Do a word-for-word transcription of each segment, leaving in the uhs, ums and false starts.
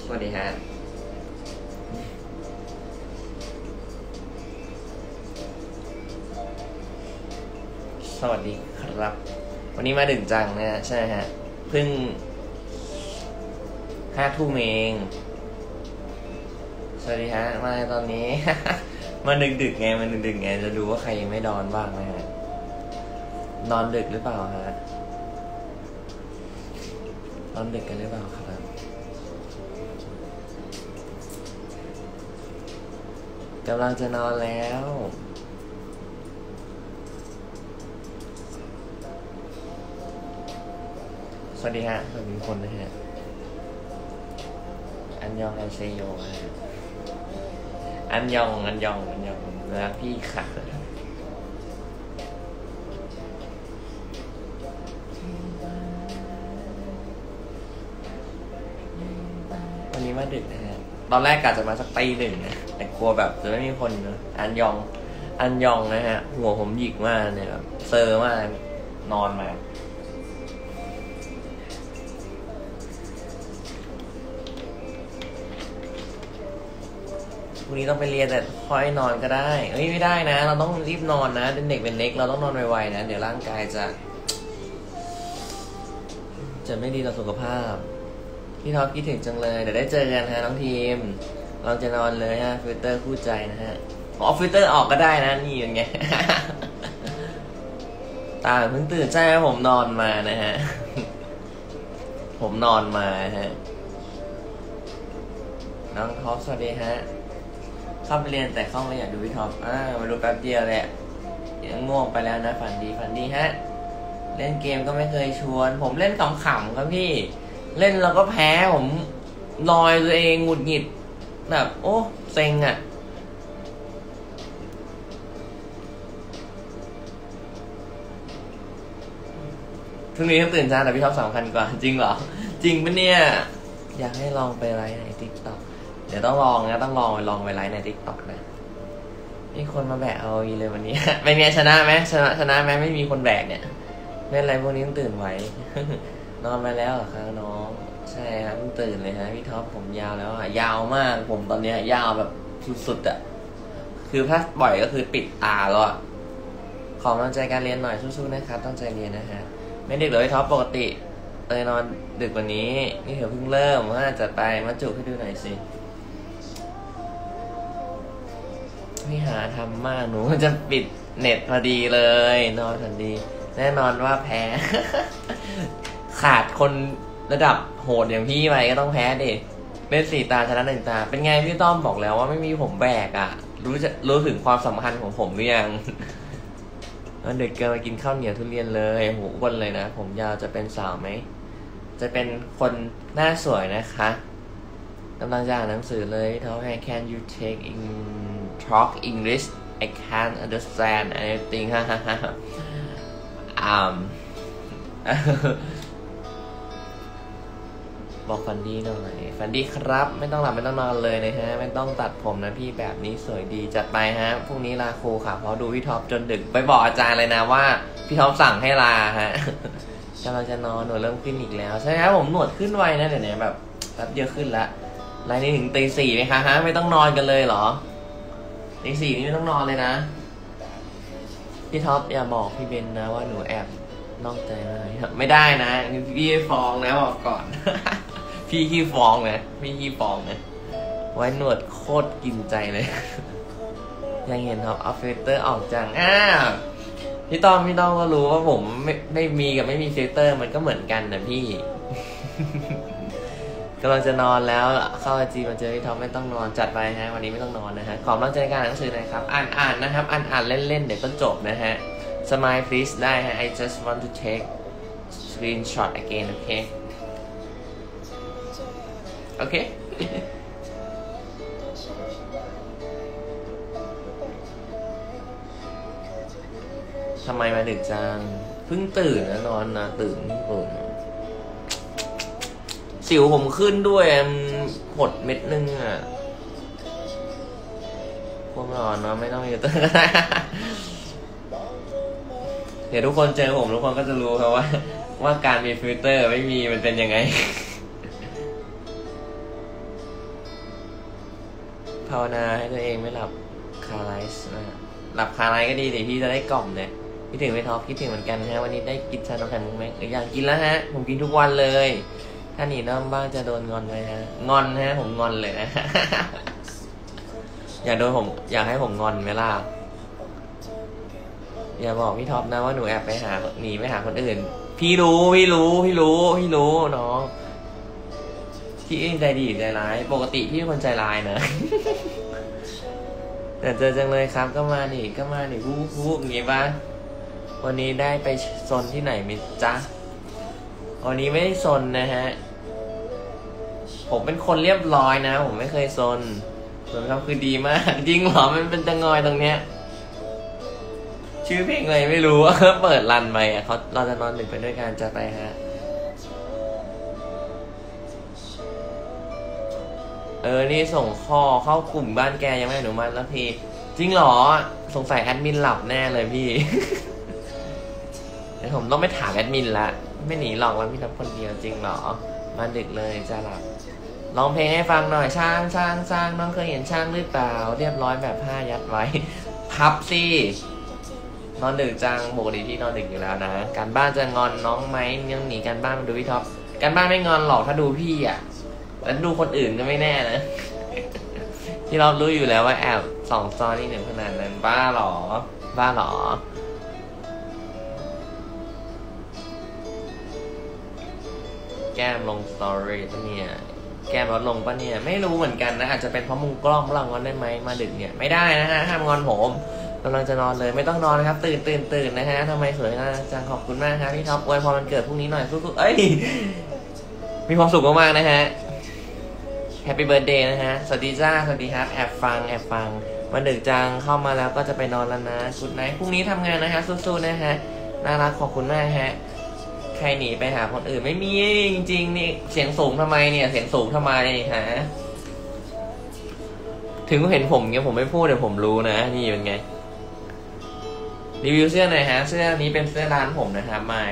สวัสดีฮะสวัสดีครับวันนี้มาดึกจังนะใช่ฮะเพิ่งห้าทุ่มเองสวัสดีฮะมาตอนนี้ มาดึกดึกไงมันดึกดึกไงจะดูว่าใครยังไม่นอนบ้างนะฮะนอนดึกหรือเปล่าฮะนอนดึกกันหรือเปล่าครับกำลังจะนอนแล้วสวัสดีฮะสวัสดีคนนะฮะอันยองอันเซโยฮะอันยองอันยองอันยองรักพี่ค่ะวันนี้มาดึกนะฮะตอนแรกกะจะมาสักตีหนึ่งนะแต่กลัวแบบจะไม่มีคนนะอันยองอันยองนะฮะหัวผมหยิกมากเนี่ยแบบเซอร์มากนอนมาพรุ่งนี้ต้องไปเรียนแต่ค่อยนอนก็ได้เอ้ยไม่ได้นะเราต้องรีบนอนนะเป็นเด็กเป็นเล็กเราต้องนอนไวๆนะเดี๋ยวร่างกายจะจะไม่ดีต่อสุขภาพพี่ท็อปคิดถึงจังเลยเดี๋ยวได้เจอกันฮะน้องทีมเราจะนอนเลยฮะฟิลเตอร์คู่ใจนะฮะออกฟิลเตอร์ออกก็ได้นะนี่ยังไง ตาเพิ่งตื่นใช่ไหมผมนอนมานะฮะ ผมนอนมาฮะน้องท็อปสวัสดีฮะเข้าไปเรียนแต่ห้องเลยอยากดูพี่ท็อปอ่ามาดูแป๊บเดียวแหละยังง่วงไปแล้วนะฝันดีฝันดีฮะเล่นเกมก็ไม่เคยชวนผมเล่นขำๆครับพี่เล่นแล้วก็แพ้ผมนอยตัวเองหงุดหงิดแบบโอ้เซ็งอ่ะพรุ่งนี้ต้องตื่นเช้าแต่พี่ท็อปสำคัญกว่าจริงเหรอจริงปะเนี่ยอยากให้ลองไปไลฟ์ใน ติ๊กต็อก เดี๋ยวต้องลองนะต้องลองไปลองไปไลฟ์ใน ติ๊กต็อก นะมีคนมาแบกเอาอีเลยวันนี้ ไม่มีชนะไหมชนะชนะไหมไม่มีคนแบกเนี่ยเล่นอะไรพวกนี้ต้องตื่นไว้ นอนไปแล้วเหรอครับน้องใช่ครับต้องตื่นเลยฮะพี่ท็อปผมยาวแล้วอ่ะยาวมากผมตอนนี้ยาวแบบสุดๆอ่ะคือถ้าบ่อยก็คือปิดตาแล้วอ่ะขอกำลังใจการเรียนหน่อยสู้ๆนะครับตั้งใจเรียนนะฮะไม่ดึกเลยพี่ท็อปปกติเตยนอนดึกกว่านี้นี่เดี๋ยวเพิ่งเริ่มว่าจะไปมาจุให้ดูหน่อยสิไม่หาทำมากหนูจะปิดเน็ตพอดีเลยนอนทันดีแน่นอนว่าแพ้ ขาดคนระดับโหดอย่างพี่ไปก็ต้องแพ้ดิเล่นสี่ตาชนะหนึ่งตาเป็นไงพี่ต้อมบอกแล้วว่าไม่มีผมแบกอ่ะรู้จะรู้ถึงความสำคัญของผมหรือยังเด็กเกินมากินข้าวเหนียวทุเรียนเลยโหอ้วนเลยนะผมยาวจะเป็นสาวไหมจะเป็นคนหน้าสวยนะคะกำลังจะอ่านหนังสือเลยเขาให้ Can you take in talk English I can't understand anything ฮ่าฮ่าฮ่าอ่าบอกฟันดี้หน่อยฟันดี้ครับไม่ต้องหลับไม่ต้องนอนเลยนะฮะไม่ต้องตัดผมนะพี่แบบนี้สวยดีจัดไปฮะพรุ่งนี้ลาครูค่ะเพราะดูพี่ท็อปจนดึกไปบอกอาจารย์เลยนะว่าพี่ท็อปสั่งให้ลาฮะกำลังจะนอนหนวดเริ่มขึ้นอีกแล้วใช่ครับผมหนวดขึ้นไวนะเดี๋ยวนี้แบบแป๊บเดียวขึ้นละไลน์นี้ถึงตีสี่ไหมคะฮะไม่ต้องนอนกันเลยเหรอตีสี่นี่ไม่ต้องนอนเลยนะพี่ท็อปอย่าบอกพี่เบนนะว่าหนูแอบนอกใจมาไม่ได้นะพี่ฟ้องนะบอกก่อน พี่ขี้ฟ้องนะพี่ขี้ฟ้องนะไว้หนวดโคตรกินใจเลย ยังเห็นท็อปเอาฟิลเตอร์ออกจังอ้าพี่ต้อมพี่ต้อมก็รู้ว่าผมไม่ไม่มีกับไม่มีฟิลเตอร์มันก็เหมือนกันนะพี่ กำลังจะนอนแล้วเข้าไอจีมาเจอพี่ท็อปไม่ต้องนอนจัดไปฮะวันนี้ไม่ต้องนอนนะฮะขอบกำลังใจการอ่านหนังสือหน่อยครับอ่านอ่านนะครับอ่านอ่านเล่นๆเดี๋ยวก็จบนะฮะSmile please ได้ฮะ I just want to take screenshot again okay okay ทำไมมาดึกจังเพิ่งตื่นนะนอนนะตื่นตื่นสิวผมขึ้นด้วยหดเม็ดนึงอ่ะพวกนอนเนาะไม่ต้องอยู่ตื่นก็ได้ เดี๋ยวทุกคนเจอผมทุกคนก็จะรู้ครับว่าว่าการมีฟิลเตอร์ไม่มีมันเป็นยังไงาวนาให้ตัวเองไม่หลับคาไลส์นะหลับคาไลส์ก็ดีเดี๋ยวพี่จะได้กล่อมเนี่ยคิดถึงไม่ท็อปคิดถึงเหมือนกันฮะวันนี้ได้กินชานมไข่มุกไหมหรืออยากกินแล้วฮะผมกินทุกวันเลยถ้าหนีน้ำบ้างจะโดนงอนไหมฮะงอนฮะผมงอนเลยนะ อยากโดนผมอยากให้ผมงอนไหมล่ะอย่าบอกพี่ท็อปนะว่าหนูแอบไปหาหนีไปหาคนอื่นพี่รู้พี่รู้พี่รู้พี่รู้น้องพี่ใจดีใจร้ายปกติพี่เป็นคนใจร้ายนะแต่เจอจังเลยครับก็มาหนิก็มาหนิวูบวูบอย่างงี้ปะวันนี้ได้ไปซนที่ไหนมิจ๊ะวันนี้ไม่ได้ซนนะฮะผมเป็นคนเรียบร้อยนะผมไม่เคยซนส่วนเขาคือดีมากจริงเหรอมันเป็นตะงอยตรงเนี้ยชื่อเพลงอะไรไม่รู้ เปิดรันไปอ่ะเขาเราจะนอนดึกไปด้วยกันจะไปฮะเออนี่ส่งข้อเข้ากลุ่มบ้านแกยังไม่อนุมัติแล้วพี่จริงเหรอสงสัยแอดมินหลับแน่เลยพี่ เดี๋ยวผมต้องไปถามแอดมินละไม่หนีหรอกวันพี่ทำคนเดียวจริงเหรอมาดึกเลยจะหลับร้องเพลงให้ฟังหน่อยช่างช่างช่างน้องเคยเห็นช่างหรือเปล่าเรียบร้อยแบบผ้ายัดไว้พับสินอนดึกจังปกติที่นอนดึกอยู่แล้วนะการบ้านจะงอนน้องไหมยังหนีการบ้านมาดูพี่ท็อปการบ้านไม่งอนหรอกถ้าดูพี่อ่ะแล้วดูคนอื่นก็ไม่แน่นะ ที่เรารู้อยู่แล้วว่าแอบสองซอนนี่หนึ่งขนาดนั้นบ้าหรอบ้าหรอแก้มลงสตอรี่ปะเนี่ยแก้มลดลงปะเนี่ยไม่รู้เหมือนกันนะอาจจะเป็นเพราะมุมกล้องเรางอนได้ไหมมาดึกเนี่ยไม่ได้นะฮะห้ามงอนผมกำลังจะนอนเลยไม่ต้องนอนนะครับตื่นตื่นตื่นนะฮะทำไมสวยนะจังขอบคุณมากครับพี่ท็อปอวยพรวันเกิดพรุ่งนี้หน่อยสู้ๆเอ้ยมีความสุขมากๆนะฮะแฮปปี้เบิร์ธเดย์นะฮะสวัสดีจ้าสวัสดีครับแอบฟังแอบฟังวันดึกจังเข้ามาแล้วก็จะไปนอนแล้วนะสุดไหนพรุ่งนี้ทำงานนะฮะสู้ๆนะฮะน่ารักขอบคุณมากฮะใครหนีไปหาคนอื่นไม่มีจริงๆนี่เสียงสูงทำไมเนี่ยเสียงสูงทำไมฮะถึงเห็นผมเงี้ยผมไม่พูดเดี๋ยวผมรู้นะนี่เป็นไงรีวิวเสื้อหน่อยฮะเสื้อนี้เป็นเสื้อร้านผมนะครับ My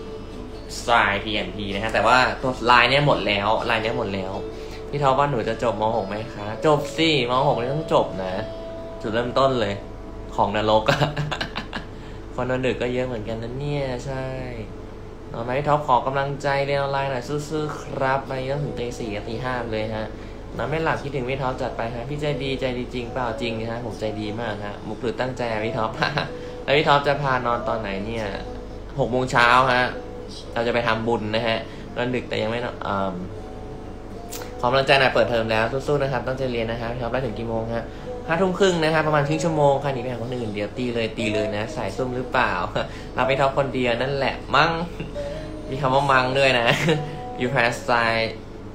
Style พี แอนด์ พี นะฮะแต่ว่าตัวลายเนี้ยหมดแล้วลายเนี้ยหมดแล้วพี่ท็อปว่าหนูจะจบม หกไหมคะจบสิม หกนี่ต้องจบนะจุดเริ่มต้นเลยของนรกอะคนนอนดึกก็เยอะเหมือนกันนะเนี่ยใช่นอนไหมพี่ท็อปขอกำลังใจเรียนออนไลน์หน่อยสู้ๆครับวันนี้ต้องถึงตีสี่กับตีห้าเลยฮะนอนไม่หลับคิดถึงพี่ท็อปจัดไปฮะพี่ใจดีใจดีจริงเปล่าจริงฮะผมใจดีมากฮะมุกหรือตั้งใจพี่ท็อป แล้วพี่ท็อปจะพานอนตอนไหนเนี่ยหกโมงเช้าฮะเราจะไปทำบุญนะฮะนอนดึกแต่ยังไม่นอนขอกำลังใจหน่อยเปิดเทอมแล้วสู้ๆนะครับตั้งใจเรียนนะฮะพี่ท็อปได้ถึงกี่โมงฮะห้าทุ่มครึ่งนะครับประมาณครึ่งชั่วโมงใครหนีไปหาคนอื่นเดี๋ยวตีเลยตีเลยนะสายซุ่มหรือเปล่าเราไปท็อปคนเดียวนั่นแหละมั้งมีคำว่ามั้งด้วยนะ you pass side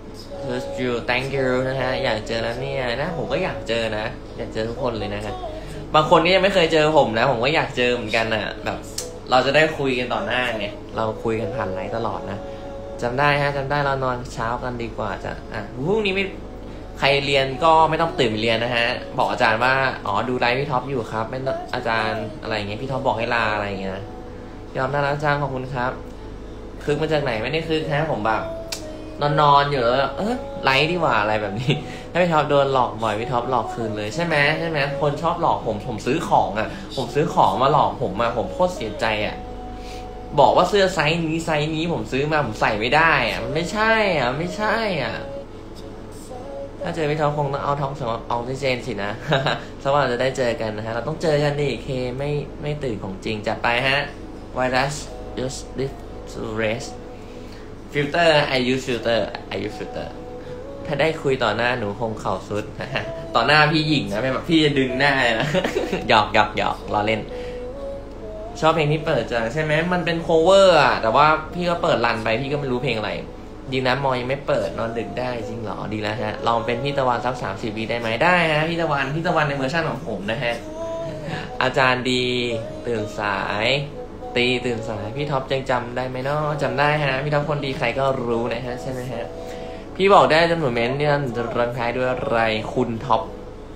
you thank you นะฮะอยากเจอแล้วเนี่ยนะผมก็อยากเจอนะอยากเจอทุกคนเลยนะฮะบางคนก็ยังไม่เคยเจอผมนะผมก็อยากเจอเหมือนกันนะแบบเราจะได้คุยกันต่อหน้าไงเราคุยกันผ่านไลน์ตลอดนะจำได้ฮะจำได้เรานอนเช้ากันดีกว่าจะอ่ะพรุ่งนี้ไม่ใครเรียนก็ไม่ต้องตื่นไปเรียนนะฮะบอกอาจารย์ว่าอ๋อดูไลฟ์พี่ท็อปอยู่ครับไม่อาจารย์อะไรอย่างเงี้ยพี่ท็อปบอกให้ลาอะไรอย่างเงี้ยยอมน่ารักจังขอบคุณครับคึกมาจากไหนไม่ได้คึกฮะผมแบบนอนนอนอยู่แล้วเออไลฟ์ดีกว่าอะไรแบบนี้ถ้าพี่ท็อปโดนหลอกบ่อยพี่ท็อปหลอกคืนเลยใช่ไหมใช่ไหมคนชอบหลอกผมผมซื้อของอ่ะผมซื้อของมาหลอกผมมาผมโคตรเสียใจอ่ะบอกว่าเสื้อไซส์นี้ไซส์นี้ผมซื้อมาผมใส่ไม่ได้อ่ะมันไม่ใช่อ่ะไม่ใช่อ่ะถ้าเจอพี่ท็อปคงต้องเอาท็อปสำหรับออกซิเจนสินะสักวันเราจะได้เจอกันนะฮะเราต้องเจอกันดิเคไม่ไม่ตื่นของจริงจัดไปฮะไวรัส just live to rest filter I use filter I use filter ถ้าได้คุยต่อหน้าหนูคงเข่าสุดนะฮะต่อหน้าพี่หญิงนะไม่แบบพี่จะดึงหน้านะ หยอกหยอกหยอกล้อเล่นชอบเพลงที่เปิดจังใช่ไหมมันเป็นโคเวอร์อ่ะแต่ว่าพี่ก็เปิดรันไปพี่ก็ไม่รู้เพลงอะไรดีนะมอยังไม่เปิดนอนดึกได้จริงเหรอดีแล้วฮะลองเป็นพี่ตะวันสักสามสิบวีได้ไหมได้ฮะพี่ตะวันพี่ตะวันในเวอร์ชันของผมนะฮะอาจารย์ดีตื่นสายตีตื่นสายพี่ท็อปยังจำได้ไหมเนาะจำได้ฮะพี่ท็อปคนดีใครก็รู้นะฮะใช่ไหมฮะพี่บอกได้จำนวนเมนต์เนี่ยจะรังท้ายด้วยอะไรคุณท็อป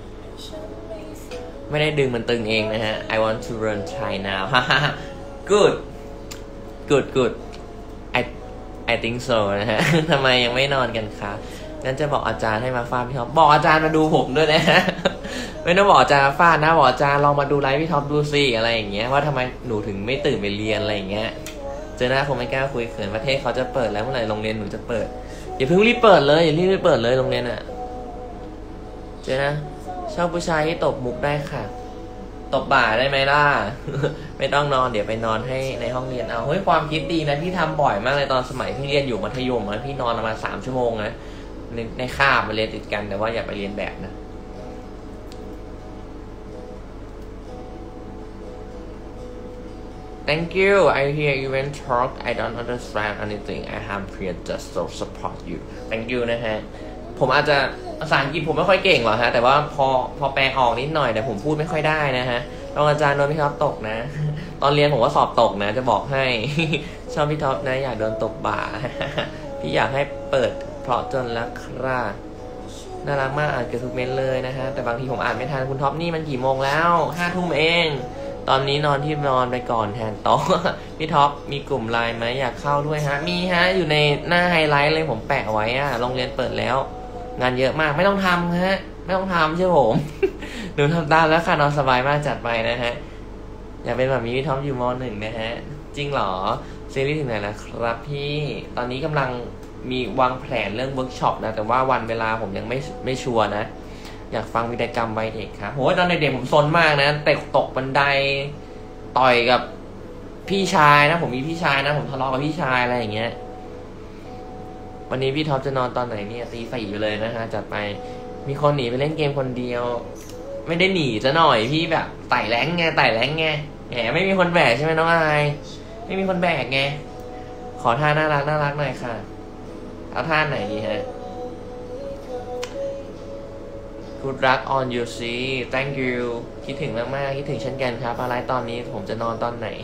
ไม่ได้ดึงมันตึงเองนะฮะ I want to run Thai now good good good I I think so นะฮะทำไมยังไม่นอนกันคะงั้นจะบอกอาจารย์ให้มาฟาดพี่ท็อปบอกอาจารย์มาดูผมด้วยนะ ไม่ต้องบอกอาจารย์ฟาดนะบอกอาจารย์ลองมาดูไลฟ์พี่ท็อปดูสิอะไรอย่างเงี้ยว่าทำไมหนูถึงไม่ตื่นไปเรียนอะไรอย่างเงี้ยเจอหน้าคงไม่กล้าคุยเขินประเทศเขาจะเปิดแล้วเมื่อไหร่โรงเรียนหนูจะเปิดอย่าเพิ่งรีบเปิดเลยอย่ารีบเปิดเลยโรงเรียนอ่ะเจอนะชอบผู้ชายที่ตบมุกได้ค่ะตบบ่าได้ไหมล่ะ ไม่ต้องนอนเดี๋ยวไปนอนให้ในห้องเรียนเอาเฮ้ยความคิดดีนะพี่ทำบ่อยมากเลยตอนสมัยพี่เรียนอยู่มัธยมนะพี่นอนประมาณสามชั่วโมงนะในในคาบมาเรียนติดกันแต่ว่าอย่าไปเรียนแบบนะThank you. I hear you when talk. I don't understand anything. I am here just to support you. Thank you นะฮะผมอาจจะภาษาอังกฤษผมไม่ค่อยเก่งหรอกฮะแต่ว่าพอพอแปลออกนิดหน่อยแต่ผมพูดไม่ค่อยได้นะฮะรองอาจารย์โดนพี่ท็อปตกนะตอนเรียนผมก็สอบตกนะจะบอกให้ ชอบพี่ท็อปนะอยากโดนตบบ่า พี่อยากให้เปิดเพราะจนละครับน่ารักมากอ่านเกือบทุกเม้นเลยนะฮะแต่บางทีผมอ่านไม่ทันคุณท็อปนี่มันกี่โมงแล้วห้าทุ่มเองตอนนี้นอนที่นอนไปก่อนแทนโต๊ะ พี่ท็อปมีกลุ่มไลน์ไหมอยากเข้าด้วยฮะมีฮะอยู่ในหน้าไฮไลท์เลยผมแปะไว้อะโรงเรียนเปิดแล้วงานเยอะมากไม่ต้องทำฮะไม่ต้องทำเชื่อผม หนูทำตามแล้วค่ะนอนสบายมากจัดไปนะฮะอยากเป็นแบบนี้พี่ท็อปอยู่มหนึ่งนะฮะจริงเหรอซีรีส์ถึงไหนแล้วครับพี่ตอนนี้กำลังมีวางแผนเรื่องเวิร์กช็อปนะแต่ว่าวันเวลาผมยังไม่ไม่ชัวร์นะอยากฟังวิธีกรรมวัยเด็กครับโหตอนเด็กๆผมซนมากนะแต่ตกบันไดต่อยกับพี่ชายนะผมมีพี่ชายนะผมทะเลาะกับพี่ชายอะไรอย่างเงี้ยวันนี้พี่ท็อปจะนอนตอนไหนเนี่ยตีสี่อยู่เลยนะฮะจัดไปมีคนหนีไปเล่นเกมคนเดียวไม่ได้หนีจะหน่อยพี่แบบไต่แรงไงไต่แรงไงแหมไม่มีคนแบกใช่ไหมน้องอายไม่มีคนแบกไงขอท่าน่ารักน่ารักหน่อยค่ะเอาท่าไหนดีฮะGood luck on you see thank you คิดถึงมากๆคิดถึงเช่นกันครับอะไรตอนนี้ผมจะนอนตอนไหน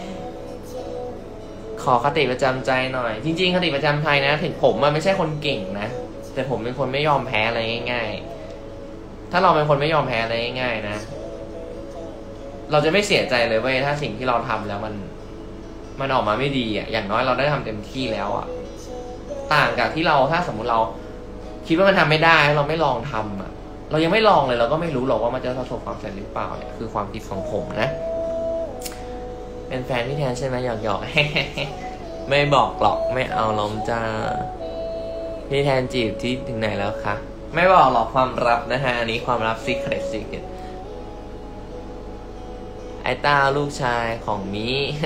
ขอคติประจำใจหน่อยจริงๆคติประจำใจนะถึงผมมันไม่ใช่คนเก่งนะแต่ผมเป็นคนไม่ยอมแพ้อะไรง่ายๆถ้าเราเป็นคนไม่ยอมแพ้อะไรง่ายๆนะเราจะไม่เสียใจเลยเว้ยถ้าสิ่งที่เราทำแล้วมันมันออกมาไม่ดีอ่ะอย่างน้อยเราได้ทำเต็มที่แล้วอ่ะต่างจากที่เราถ้าสมมุติเราคิดว่ามันทำไม่ได้เราไม่ลองทำอ่ะเรายังไม่ลองเลยเราก็ไม่รู้หรอกว่ามันจะประสบความสำเร็จหรือเปล่าเนี่ยคือความคิดของผมนะเป็นแฟนพี่แทนใช่ไหมหยอกหยอก ไม่บอกหรอกไม่เอาล้มจ้าพี่แทนจีบที่ถึงไหนแล้วคะไม่บอกหรอกความลับนะฮะอันนี้ความลับ secret secret ไอ้ต้าลูกชายของมิ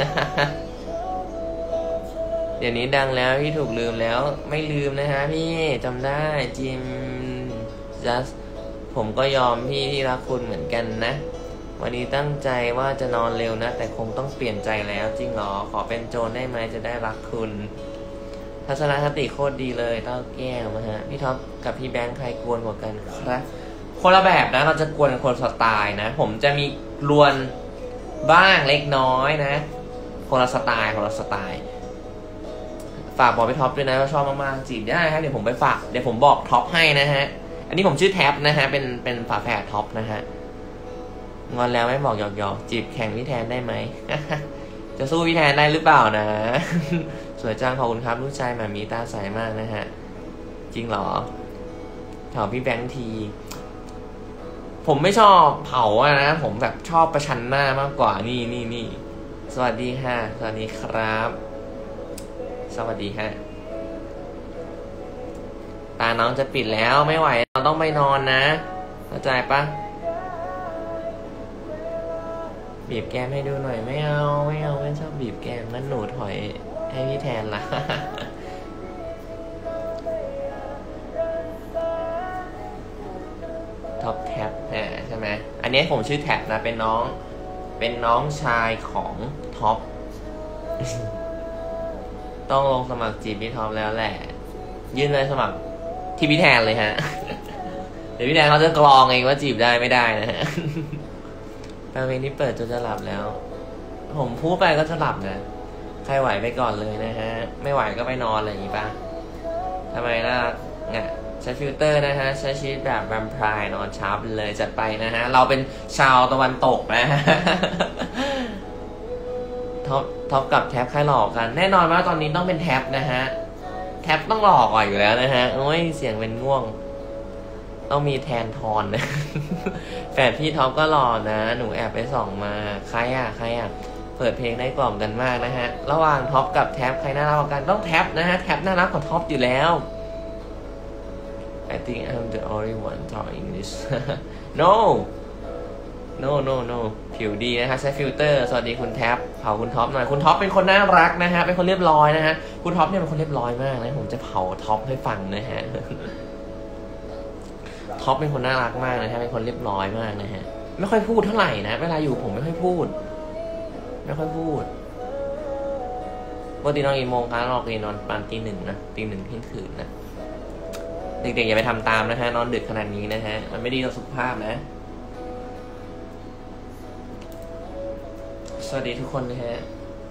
เดี๋ยวนี้ดังแล้วพี่ถูกลืมแล้วไม่ลืมนะฮะพี่จำได้จิม just ผมก็ยอมพี่ที่รักคุณเหมือนกันนะวันนี้ตั้งใจว่าจะนอนเร็วนะแต่คงต้องเปลี่ยนใจแล้วจริงเหรอขอเป็นโจรได้ไหมจะได้รักคุณทัศนคติโคตรดีเลยเต้าแก้วนะฮะพี่ท็อปกับพี่แบงค์ใครกวนกว่ากันครับคนละแบบนะเราจะกวนคนสไตล์นะผมจะมีกวนบ้างเล็กน้อยนะคนละสไตล์คนละสไตล์ฝากบอกพี่ท็อปด้วยนะว่าชอบมากๆจีบได้ฮะเดี๋ยวผมไปฝากเดี๋ยวผมบอกท็อปให้นะฮะอันนี้ผมชื่อแท็บนะฮะเป็นเป็นฝาแฝดท็อปนะฮะงอนแล้วไม่บอกหยอกๆจีบแข่งพี่แทนได้ไหม จะสู้พี่แทนได้หรือเปล่านะ สวยจังขอบคุณครับลูกชายหมามีตาใสมากนะฮะจริงเหรอถามพี่แบงค์ทีผมไม่ชอบเผาอะนะผมแบบชอบประชันหน้ามากกว่านี่นี่นี่สวัสดีค่ะสวัสดีครับสวัสดีฮะตาน้องจะปิดแล้วไม่ไหวเราต้องไปนอนนะเข้าใจปะบีบแก้มให้ดูหน่อยไม่เอาไม่เอาไม่ชอบบีบแก้มงั้นหนูถอยให้พี่แทนละ ท็อปแท็บใช่ไหมอันนี้ผมชื่อแท็บนะเป็นน้องเป็นน้องชายของท็อป ต้องลงสมัครจีบพี่ท็อปแล้วแหละยื่นเลยสมัครที่พี่แทนเลยฮะ เดี๋ยวพี่แทนเขาจะกรองเองว่าจีบได้ไม่ได้นะฮะแปลงเพลงที่เปิดจนจะหลับแล้วผมพูดไปก็จะหลับนะใครไหวไปก่อนเลยนะฮะไม่ไหวก็ไปนอนอะไรอย่างงี้ป่ะทำไมล่ะเนี่ยใช้ฟิลเตอร์นะฮะใช้ชีวิตแบบแวมไพร์นอนเช้าไปเลยจัดไปนะฮะเราเป็นชาวตะวันตกนะฮะ ท็อปท็อปกับแท็บใครหลอกกันแน่นอนว่าตอนนี้ต้องเป็นแท็บนะฮะแท็ท็บต้องหลอกก่อนอยู่แล้วนะฮะโอ้ยเสียงเป็นง่วงต้องมีแทนทอนนะ แฟนพี่ท็อปก็หล่อนะหนูแอบไปส่องมาใครอ่ะใครอ่ะเปิดเพลงได้กล่อมกันมากนะฮะระหว่างท็อปกับแท็บใครน่ารักกว่ากันต้องแท็บนะฮะแท็บน่ารักกว่าท็อปอยู่แล้ว I think I'm the only one talking English no no no no ผิวดีนะฮะใช้ฟิลเตอร์สวัสดีคุณแท็บเผาคุณท็อปหน่อยคุณท็อปเป็นคนน่ารักนะฮะเป็นคนเรียบร้อยนะฮะคุณท็อปเนี่ยเป็นคนเรียบร้อยมากนะผมจะเผาท็อปให้ฟังนะฮะ ท็อปเป็นคนน่ารักมากนะฮะเป็นคนเรียบร้อยมากนะฮะไม่ค่อยพูดเท่าไหร่นะเวลาอยู่ผมไม่ค่อยพูดไม่ค่อยพูดปกตินอนกี่โมงคะนอนกี่นอนประมาณตีหนึ่งนะตีหนึ่งเที่ยงคืนนะเด็กๆอย่าไปทำตามนะฮะนอนดึกขนาดนี้นะฮะมันไม่ดีต่อสุขภาพนะสวัสดีทุกคนนะฮะ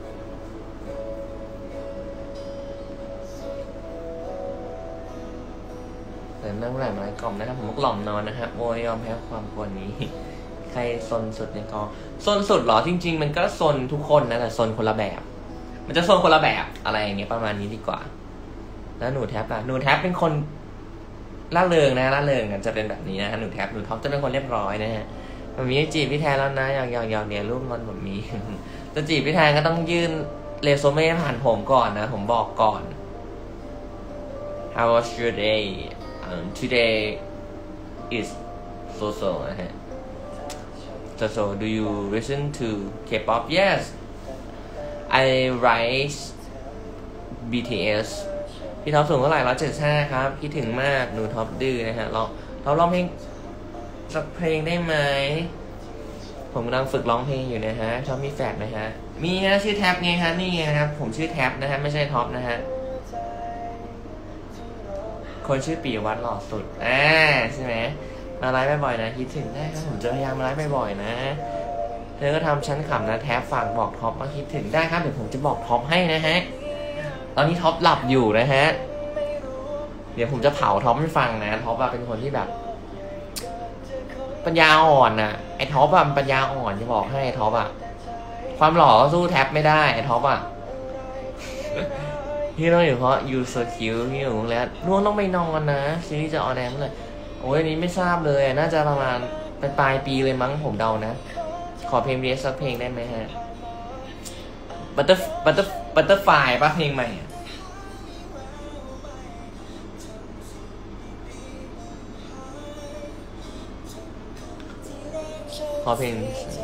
เดินนั่งแหลมไม้กล่อมนะครับผมก็กล่อมนอนนะฮะโอ้ยยอมแพ้ความกลัวนี้ใครซนสุดในกองซนสุดหรอจริงๆมันก็ซนทุกคนนะแต่ซนคนละแบบมันจะซนคนละแบบอะไรอย่างเงี้ยประมาณนี้ดีกว่าแล้วหนูแท็บอะหนูแท็บเป็นคนล่าเริงนะล่าเริงกันจะเป็นแบบนี้นะฮะหนูแท็บหนูท็อปจะเป็นคนเรียบร้อยนะฮะแบบนี้จีบพี่แทนแล้วนะอยากอยากอยากเนี่ยรูปงอนแบบนี้ จะจีบพี่แทนก็ต้องยื่นเรซูเม่ผ่านผมก่อนนะผมบอกก่อน How was your day um, today is so so นะฮะ so so do you listen to K-pop yes I write บี ที เอส พี่ท็อปสูงเท่าไหร่ร้อยเจ็ดสิบห้าครับคิดถึงมากหนูท็อปดื้อนะฮะเราเราร้องเพลงสักเพลงได้ไหมผมกำลังฝึกร้องเพลงอยู่นะฮะท็อปมีแฟนไหมฮะมีฮะชื่อแท็บไงฮะนี่ไงครับผมชื่อแท็บนะฮะไม่ใช่ท็อปนะฮะคนชื่อปีวัดหล่อสุดอ่าใช่ไหมมาไลฟ์บ่อยๆนะคิดถึงได้ครับผมจะพยายามมาไลฟ์บ่อยๆนะเธอก็ทำชั้นขำนะแท็บฝากบอกท็อปมาคิดถึงได้ครับเดี๋ยวผมจะบอกท็อปให้นะฮะตอนนี้ท็อปหลับอยู่นะฮะเดี๋ยวผมจะเผาท็อปให้ฟังนะท็อปเป็นคนที่แบบปัญญาอ่อนน่ะไอ้ท็อปอะปัญญาอ่อนจะบอกให้ท็อปอะความหล่อก็สู้แท็บไม่ได้ไอ้ท็อปอะพี่ต้องอยู่เพราะ you so cute พี่อยู่แล้วร่วงต้องไปนอนนะซีรีส์จะออนแอร์เมื่อไหร่โอ้ยอันนี้ไม่ทราบเลยน่าจะประมาณปลายปีเลยมั้งผมเดานะขอเพลงเรียสสักเพลงได้ไหมฮะ butter butter butterfly ป่ะเพลงใหม่ขอเพลง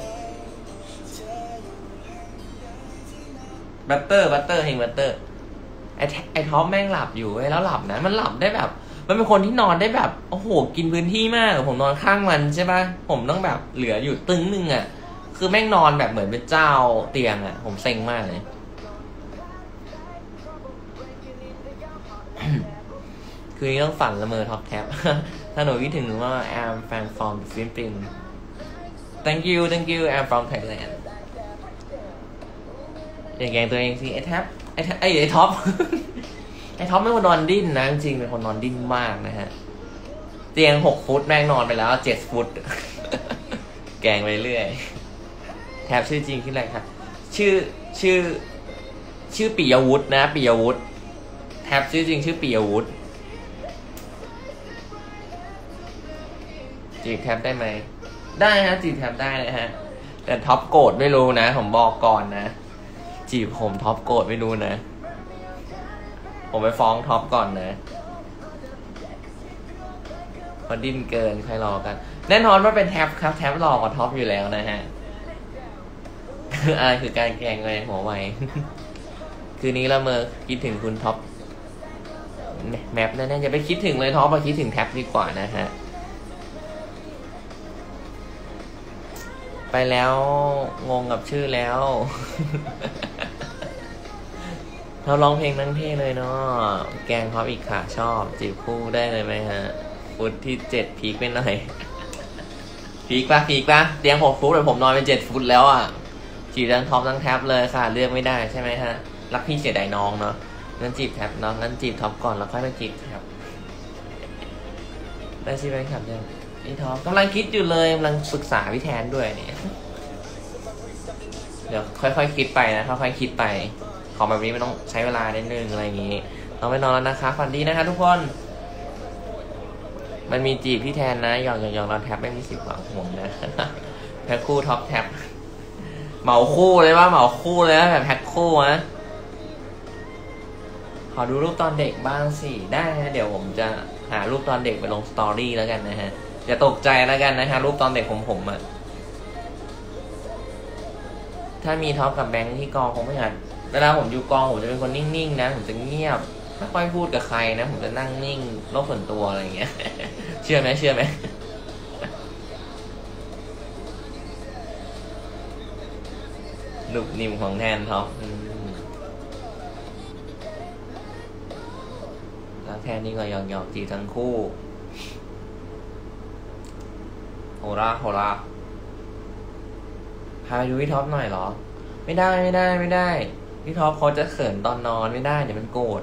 บัตเตอร์บัตเตอร์เพลงบัตเตอร์ไอไอท็อปแม่งหลับอยู่แล้วหลับนะมันหลับได้แบบมันเป็นคนที่นอนได้แบบโอ้โหกินพื้นที่มากผมนอนข้างมันใช่ป่ะผมต้องแบบเหลืออยู่ตึงนึงอ่ะคือแม่งนอนแบบเหมือนเป็นเจ้าเตียงอ่ะผมเซ็งมากเลย คือนี้ต้องฝันละเมอท็อปแท็บ ถ้าหนูคิดถึงหนูว่า I'm fan from the Philippines thank you thank you I'm from Thailand อย่าแกล้งตัวเองสิไอ้แท็บไอ้ไอ้ไอ้ท็อป ไอ้ท็อปไม่คนนอนดิ้นนะจริงๆเป็นคนนอนดิ้นมากนะฮะเตียงหกฟุตแม่งนอนไปแล้วเจ็ดฟุต แกล้งไปเรื่อยแท็บชื่อจริงชื่ออะไรครับชื่อชื่อชื่อปิยวุฒินะปิยวุฒิแท็บชื่อจริงชื่อปิยวุฒิจีบแท็บได้ไหมได้ฮะจีบแท็บได้นะฮะแต่ท็อปโกรธไม่รู้นะผมบอกก่อนนะจีบผมท็อปโกรธไม่รู้นะผมไปฟ้องท็อปก่อนนะพอดิ้นเกินใครรอกันแน่นอนว่าเป็นแท็บครับแท็บรอกว่าท็อปอยู่แล้วนะฮะอะไรคือการแกล้งเลยหัวไว คืนนี้ละเมอคิดถึงคุณท็อปแมปแน่ๆอย่าไปคิดถึงเลยท็อปมาคิดถึงแท็บดีกว่านะฮะไปแล้วงงกับชื่อแล้ว เราร้องเพลงนั่งเท่เลยเนาะแกงท็อปอีกค่ะชอบจีบคู่ได้เลยไหมฮะฟุตที่เจ็ดพีคไปหน่อย พีคปะพีคปะเตียงหกฟุตแต่ผมนอนเป็นเจ็ดฟุตแล้วอ่ะจีบทั้งท็อปทั้งแท็บเลยค่ะเลือกไม่ได้ใช่ไหมฮะรักพี่เสียดายน้องเนาะงั้นจีบแท็บเนาะงั้นจีบท็อปก่อนแล้วค่อยไปจีบแท็บได้สิไปครับยังพี่ท็อปกำลังคิดอยู่เลยกำลังศึกษาพี่แทนด้วยเนี่ยเดี๋ยวค่อยๆคิดไปนะค่อยๆคิดไปของแบบนี้มันต้องใช้เวลานิดนึงอะไรอย่างงี้ตต้องไปนอนแล้วนะคะฝันดีนะคะทุกคน มันมีจีบพี่แทนนะหยอกหยอกหยอกเราแท็บไม่มีสิบหวังห่วงนะแพ็คคู่ท็อปแท็บเหมาคู่เลยว่าเหมาคู่เลยนะแบบแพ็คคู่นะขอดูรูปตอนเด็กบ้างสิได้ฮะเดี๋ยวผมจะหารูปตอนเด็กไปลงสตอรี่แล้วกันนะฮะอย่าตกใจแล้วกันนะฮะรูปตอนเด็กของผมอะถ้ามีท็อปกับแบงค์ที่กองคงไม่หัดเวลาผมอยู่กองผมจะเป็นคนนิ่งๆนะผมจะเงียบไม่ค่อยพูดกับใครนะผมจะนั่งนิ่งโลกส่วนตัวอะไรอย่างเงี้ยเชื่อไหมเชื่อไหมหนุบนิ่มของแทนท็อปแล้วแทนนี่ก็หยอกหยอกจีทั้งคู่โหราโหราพาไปดูพี่ท็อปหน่อยเหรอไม่ได้ไม่ได้ไม่ได้พี่ท็อปเขาจะเขินตอนนอนไม่ได้เดี๋ยวมันโกรธ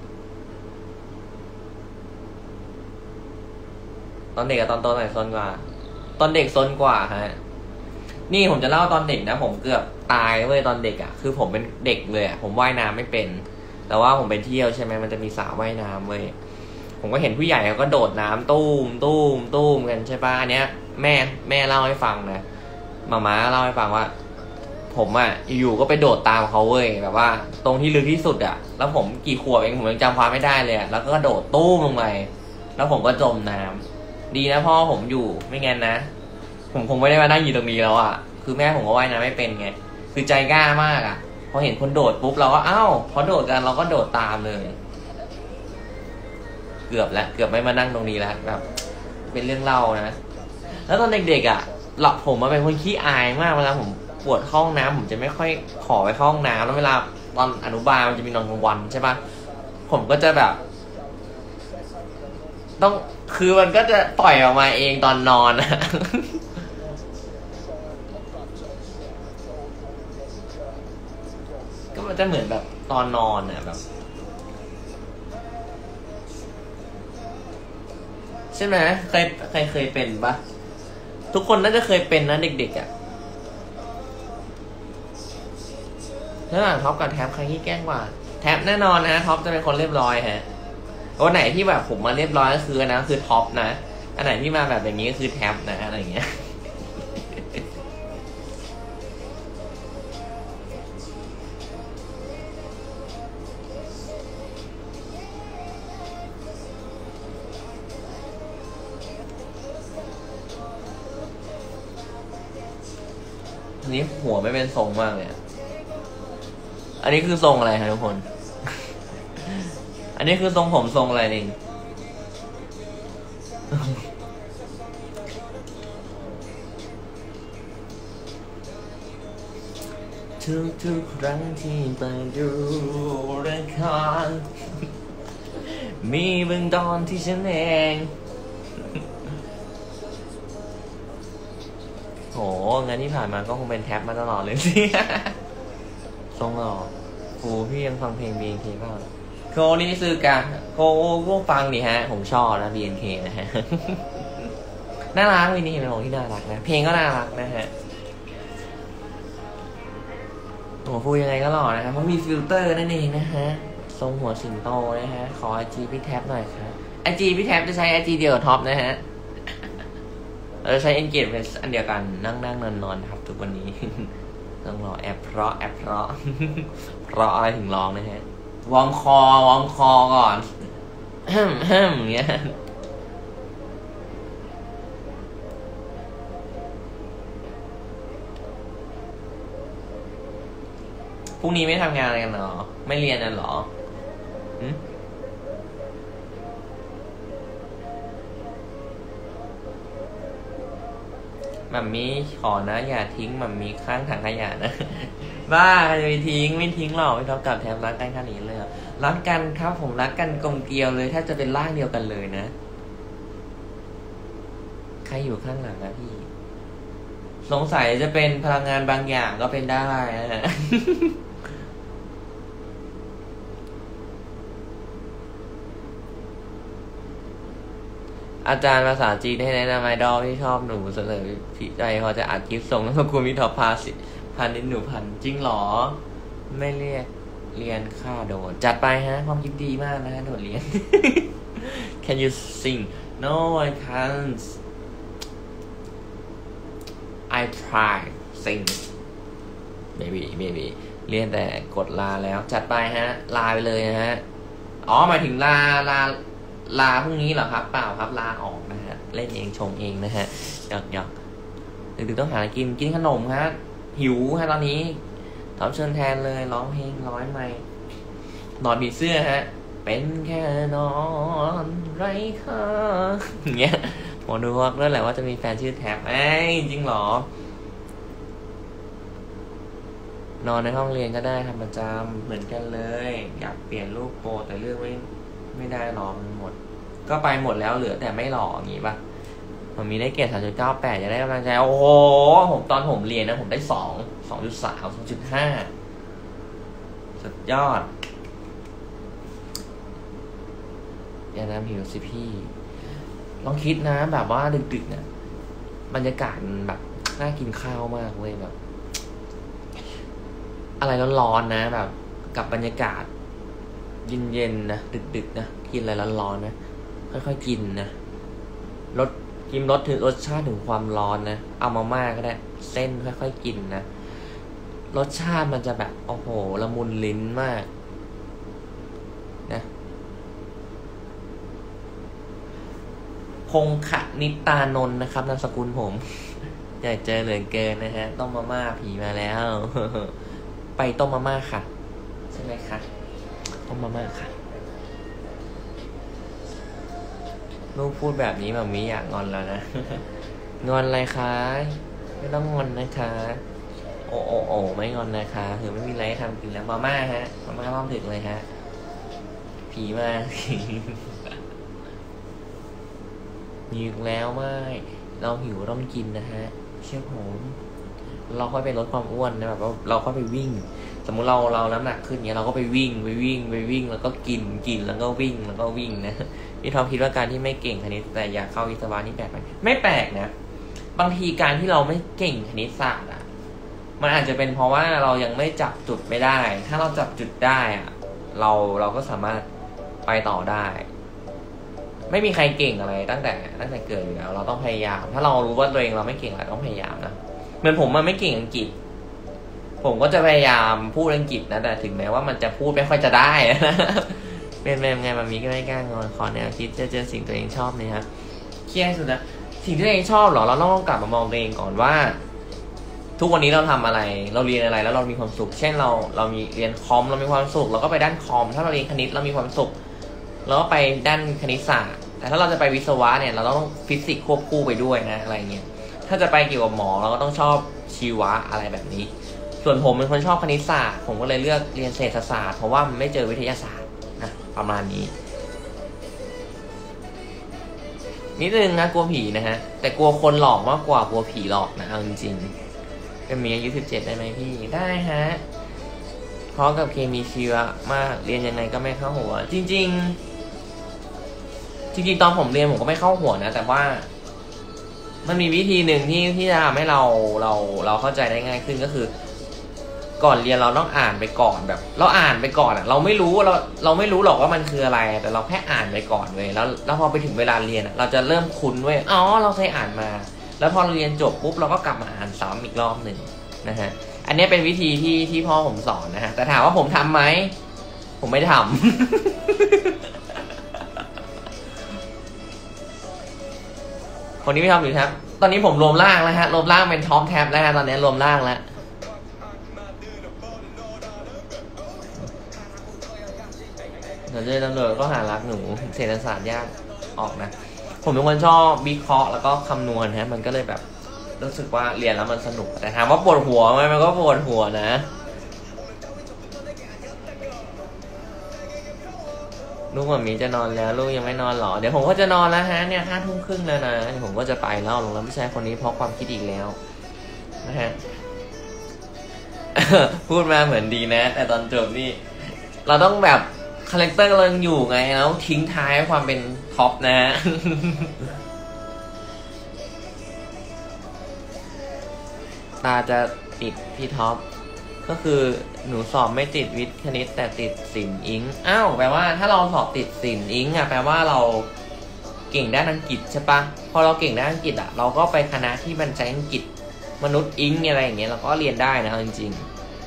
ตอนเด็กกับตอนโตไหนซนกว่าตอนเด็กซนกว่าฮะนี่ผมจะเล่าตอนเด็กนะผมเกือบตายเว้ยตอนเด็กอ่ะคือผมเป็นเด็กเลยอ่ะผมว่ายน้ำไม่เป็นแต่ว่าผมไปเที่ยวใช่ไหมมันจะมีสระว่ายน้ำเว้ยผมก็เห็นผู้ใหญ่เขาก็โดดน้ำตู้มตู้มตู้มกันใช่ปะอันเนี้ยแม่แม่เล่าให้ฟังนะมาม่าเล่าให้ฟังว่าผมอ่ะอยู่ก็ไปโดดตามเขาเว้ยแบบว่าตรงที่ลึกที่สุดอ่ะแล้วผมกี่ขวบเองผมยังจำความไม่ได้เลยอ่ะแล้วก็โดดตู้มลงไปแล้วผมก็จมน้ำดีนะพ่อผมอยู่ไม่งั้นนะผมคงไม่ได้มานั่งอยู่ตรงนี้แล้วอ่ะคือแม่ผมก็ว่ายน้ำไม่เป็นไงคือใจกล้ามากอ่ะพอเห็นคนโดดปุ๊บเราก็เอ้าพอโดดกันเราก็โดดตามเลยเกือบแล้วเกือบไม่มานั่งตรงนี้แล้วแบบเป็นเรื่องเล่านะแล้วตอนเด็กๆอ่ะหลับผมมาเป็นคนขี้อายมากเวลาผมปวดเข้าห้องน้ำผมจะไม่ค่อยขอไปเข้าห้องน้ำแล้วเวลาตอนอนุบาลมันจะมีนอนกลางวันใช่ปะผมก็จะแบบต้องคือมันก็จะปล่อยออกมาเองตอนนอนอะก็มันจะเหมือนแบบตอนนอนอะแบบใช่ไหมเคยใครเคยเป็นปะทุกคนน่าจะเคยเป็นนะเด็กๆอะระหว่างท็อปกับแท็บใครที่แกล้งกว่าแท็บแน่นอนนะท็อปจะเป็นคนเรียบร้อยฮะวันไหนที่แบบผมมาเรียบร้อยก็คือนะคือท็อปนะอันไหนที่มาแบบอย่างนี้ก็คือแท็บนะอะไรอย่างเงี้ยอันนี้หัวไม่เป็นทรงมากเลยอันนี้คือทรงอะไรครับทุกคนอันนี้คือทรงผมทรงอะไรนี่ทุกทุกครั้งที่ไปดูละครมีบางตอนที่ฉันเองโหงานที่ผ่านมาก็คงเป็นแท็บมาตลอดเลยสิทรงหล่อโหพี่ยังฟังเพลง บี เอ็น เค บ้างโคนี่ซื้อกันโคก็ฟังดิฮะผมชอบนะ บี เอ็น เค นะฮะน่ารักเลยนี่เป็นของที่น่ารักนะเพลงก็น่ารักนะฮะหัวฟูยังไงก็หล่อนะครับเพราะมีฟิลเตอร์นั่นเองนะฮะทรงหัวสิงโตนะฮะขอไอจีพี่แท็บหน่อยครับไอจีพี่แท็บจะใช้ไอจีเดียวกับท็อปนะฮะเราใช้เอนเกจเป็นอันเดียวกันนั่งนั่งนอนนอนครับทุกวันนี้ต้องรอแอปเพราะแอปเพราะเพราะอะไรถึงร้องนะฮะวอร์มคอวอร์มคอก่อนฮึมฮึมอย่างเงี้ยพรุ่งนี้ไม่ทำงานอะไรกันหรอไม่เรียนกันหรอหืมมัมมี่ขอนะอย่าทิ้งมัมมี่ข้างถังขยะนะบ้าจะไปทิ้งไม่ทิ้งหรอกไม่ต้องกลับแถมรักกันขนาดนี้เลยรักกันครับผมรักกันกลมเกลียวเลยถ้าจะเป็นร่างเดียวกันเลยนะใครอยู่ข้างหลังนะพี่สงสัยจะเป็นพลังงานบางอย่างก็เป็นได้นะฮะอาจารย์ภาษาจีนให้แนะนำไอดอลที่ชอบหนูเสนอพี่ใจพอจะอัดคลิปส่งแล้วก็คุณมีท็อปพาสิพันนิดหนูพันจริงหรอไม่เรียกเรียนค่าโดดจัดไปฮะความคิดดีมากนะฮะโดดเรียน Can you sing No I can't I try sing maybe maybe เรียนแต่กดลาแล้วจัดไปฮะลาไปเลยนะฮะอ๋อหมายถึงลาลาลาพรุ่งนี้เหรอครับเปล่าครับลาออกนะฮะเล่นเองชงเองนะฮะหยอกหยอกดึกๆต้องหาอะไรกินกินขนมฮะหิวฮะตอนนี้ทอมเชิญแทนเลยร้องเพลงร้อยไมค์นอนผีเสื้อฮะเป็นแค่นอนไร้ค่าอย่างเงี้ยผมดูว่าแล้วแหละว่าจะมีแฟนชื่อแท็บไอ้จริงหรอนอนในห้องเรียนก็ได้ทำประจำเหมือนกันเลยอยากเปลี่ยนรูปโปรแต่เลือกไม่ไม่ได้หรอกหมดก็ไปหมดแล้วเหลือแต่ไม่หล่ออย่างงี้ป่ะผมมีได้เกรด สามจุดเก้าแปด จะได้กำลังใจโอ้โหผมตอนผมเรียนนะผมได้สอง สองจุดสาม สองจุดห้า สุดยอดอย่าน้ำหิวสิพี่ลองคิดนะแบบว่าดึกๆเนี่ยบรรยากาศแบบน่ากินข้าวมากเว้ยแบบอะไรร้อนๆนะแบบกับบรรยากาศเย็นๆนะดึกๆนะกินอะไรร้อนๆนะค่อยๆกินนะรสกินรสถึงรสชาติถึงความร้อนนะเอามาม่าก็ได้เส้นค่อยๆกินนะรสชาติมันจะแบบโอ้โหละมุนลิ้นมากนะพงขนิตานนท์นะครับนามสกุลผมอยากเจอเหลือเกินนะฮะต้มมาม่าผีมาแล้ว ไปต้มมาม่าค่ะใช่ไหมคะต้มมาม่าค่ะลูกพูดแบบนี้แบบนี้อยากงอนแล้วนะ งอนอะไรคะไม่ต้องงอนนะคะโอ้โอ้โอ้ไม่งอนนะคะคือไม่มีอะไรทำกินแล้วมาม่าฮะมาม่าความถึกเลยฮะผีมา หิวแล้วไม่เราหิวต้องกินนะฮะเชื่อผมเราค่อยไปลดความอ้วนนะแบบว่าเราค่อยไปวิ่งสมมุติเราเราน้ำหนักขึ้นเงี้ยเราก็ไปวิ่งไปวิ่งไปวิ่งแล้วก็กินกินแล้วก็วิ่งแล้วก็วิ่งนะพี่ทอมคิดว่าการที่ไม่เก่งคณิตแต่อยากเข้าวิศวะนี่แปลกไหมไม่แปลกนะบางทีการที่เราไม่เก่งคณิตศาสตร์อ่ะมันอาจจะเป็นเพราะว่าเรายังไม่จับจุดไม่ได้ถ้าเราจับจุดได้อ่ะเราเราก็สามารถไปต่อได้ไม่มีใครเก่งอะไรตั้งแต่ตั้งแต่เกิดอยู่แล้วเราต้องพยายามถ้าเรารู้ว่าตัวเองเราไม่เก่งเราต้องพยายามนะเหมือนผมมันไม่เก่งอังกฤษผมก็จะพยายามพูดอังกฤษนะแต่ถึงแม้ว่ามันจะพูดไม่ค่อยจะได้นะเป็นแบบไงมันมีก็ไม่กล้างอนขอแนวคิดจะเจอสิ่งตัวเองชอบเนี่ยครับเครียดสุดนะสิ่งที่ตัวเองชอบหรอเราต้องกลับมามองตัวเองก่อนว่าทุกวันนี้เราทำอะไรเราเรียนอะไรแล้วเรามีความสุขเช่นเราเรามีเรียนคอมเรามีความสุขเราก็ไปด้านคอมถ้าเราเรียนคณิตเรามีความสุขเราก็ไปด้านคณิตศาสตร์แต่ถ้าเราจะไปวิศวะเนี่ยเราต้องฟิสิกส์ควบคู่ไปด้วยนะอะไรเงี้ยถ้าจะไปเกี่ยวกับหมอเราก็ต้องชอบชีวะอะไรแบบนี้ส่วนผมเป็นคนชอบคณิตศาสตร์ผมก็เลยเลือกเรียนเศรษฐศาสตร์เพราะว่ามันไม่เจอวิทยาศาสตร์นะประมาณนี้นิดนึงนะกลัวผีนะฮะแต่กลัวคนหลอกมากกว่ากลัวผีหลอกนะเอาจริงๆเป็นมีอายุสิบเจ็ดได้ไหมพี่ได้ฮะเพราะกับเคมีชีวะมากเรียนยังไงก็ไม่เข้าหัวจริงๆจริงๆตอนผมเรียนผมก็ไม่เข้าหัวนะแต่ว่ามันมีวิธีหนึ่งที่ที่จะทำให้เราเราเราเข้าใจได้ง่ายขึ้นก็คือก่อนเรียนเราต้องอ่านไปก่อนแบบเราอ่านไปก่อนอ่ะเราไม่รู้เราเราไม่รู้หรอกว่ามันคืออะไรแต่เราแค่อ่านไปก่อนเลยแล้วแล้วพอไปถึงเวลาเรียนอ่ะเราจะเริ่มคุ้นเว้ยอ๋อเราเคยอ่านมาแล้วพอเรียนจบปุ๊บเราก็กลับมาอ่านซ้ำอีกรอบหนึ่งนะฮะอันนี้เป็นวิธีที่ที่พ่อผมสอนนะฮะแต่ถามว่าผมทำไหมผมไม่ทำ คนนี้ไม่ทำหรือครับตอนนี้ผมรวมล่างแล้วฮะรวมล่างเป็นท็อปแท็บแล้วฮะตอนนี้รวมล่างแล้วเดี๋ยวเจอตำรวจก็หารักหนูเศรษฐศาสตร์ยากออกนะผมเป็นคนชอบวิเคราะห์แล้วก็คำนวณฮะมันก็เลยแบบรู้สึกว่าเรียนแล้วมันสนุกแต่ถามว่าปวดหัวไหมมันก็ปวดหัวนะลูกแบบนี้จะนอนแล้วลูกยังไม่นอนหรอเดี๋ยวผมก็จะนอนแล้วฮะเนี่ยห้าทุ่มครึ่งแล้วนะเดี๋ยวผมก็จะไปแล้วลงแล้วไม่ใช่คนนี้เพราะความคิดอีกแล้วนะฮะ พูดมาเหมือนดีนะแต่ตอนจบนี่เราต้องแบบคาแรคเตอร์เราอยู่ไงแล้วทิ้งท้ายความเป็นท็อปนะฮะ ตาจะติดพี่ท็อปก็คือหนูสอบไม่ติดวิทย์คณิตแต่ติดศิลป์อิงอ้าวแปลว่าถ้าเราสอบติดศิลป์อิงอ่ะแปลว่าเราเก่งด้านอังกฤษใช่ปะพอเราเก่งด้านอังกฤษอ่ะเราก็ไปคณะที่มันใช้อังกฤษมนุษย์อิงอะไรอย่างเงี้ยเราก็เรียนได้นะจริง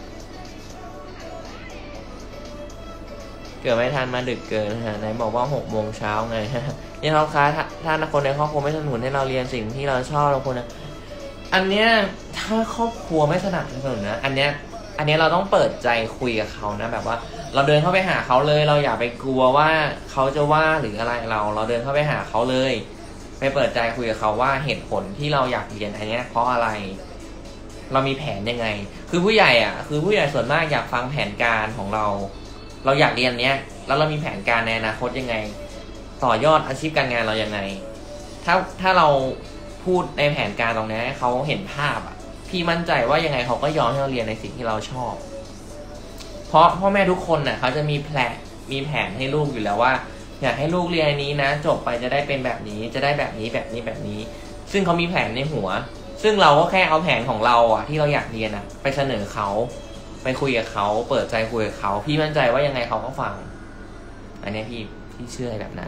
ๆเกิดไม่ทันมาดึกเกินฮะไหนบอกว่าหกโมงเช้าไงนี่เขาค้าถ้าคนในครอบครัวไม่สนับสนุนให้เราเรียนสิ่งที่เราชอบเราควรนะอันเนี้ยถ้าครอบครัวไม่สนับสนุนนะอันเนี้ยอันนี้เราต้องเปิดใจคุยกับเขานะแบบว่าเราเดินเข้าไปหาเขาเลยเราอย่าไปกลัวว่าเขาจะว่าหรืออะไรเราเราเดินเข้าไปหาเขาเลยไปเปิดใจคุยกับเขาว่าเหตุผลที่เราอยากเรียนอันนี้เพราะอะไรเรามีแผนยังไงคือผู้ใหญ่อ่ะคือผู้ใหญ่ส่วนมากอยากฟังแผนการของเราเราอยากเรียนเนี้ยแล้วเรามีแผนการในอนาคตยังไงต่อยอดอาชีพการงานเรายังไงถ้าถ้าเราพูดในแผนการตรงนี้ให้เขาเห็นภาพอ่ะพี่มั่นใจว่ายังไงเขาก็ยอมให้เราเรียนในสิ่งที่เราชอบเพราะพ่อแม่ทุกคนน่ะเขาจะมีแผนมีแผนให้ลูกอยู่แล้วว่าอยากให้ลูกเรียนอันนี้นะจบไปจะได้เป็นแบบนี้จะได้แบบนี้แบบนี้แบบนี้ซึ่งเขามีแผนในหัวซึ่งเราก็แค่เอาแผนของเราอ่ะที่เราอยากเรียนอ่ะไปเสนอเขาไปคุยกับเขาเปิดใจคุยกับเขาพี่มั่นใจว่ายังไงเขาก็ฟังอันนี้พี่พี่เชื่อแบบนั้น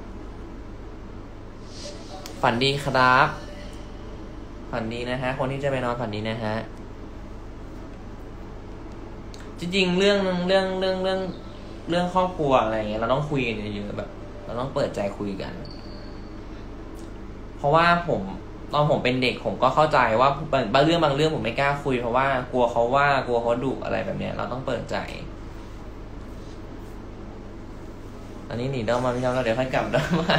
ฝันดีครับฝันดีนะฮะคนที่จะไปนอนฝันดีนะฮะจริงๆเรื่องเรื่องเรื่องเรื่องเรื่องครอบครัวอะไรเงี้ยเราต้องคุยกันเยอะๆแบบเราต้องเปิดใจคุยกันเพราะว่าผมตอนผมเป็นเด็กผมก็เข้าใจว่าบางเรื่องบางเรื่องผมไม่กล้าคุยเพราะว่ากลัวเขาว่ากลัวเขาดุอะไรแบบเนี้ยเราต้องเปิดใจอันนี้หนีเดิมมาไม่ยอมแล้วเดี๋ยวค่อยกลับเดิมมา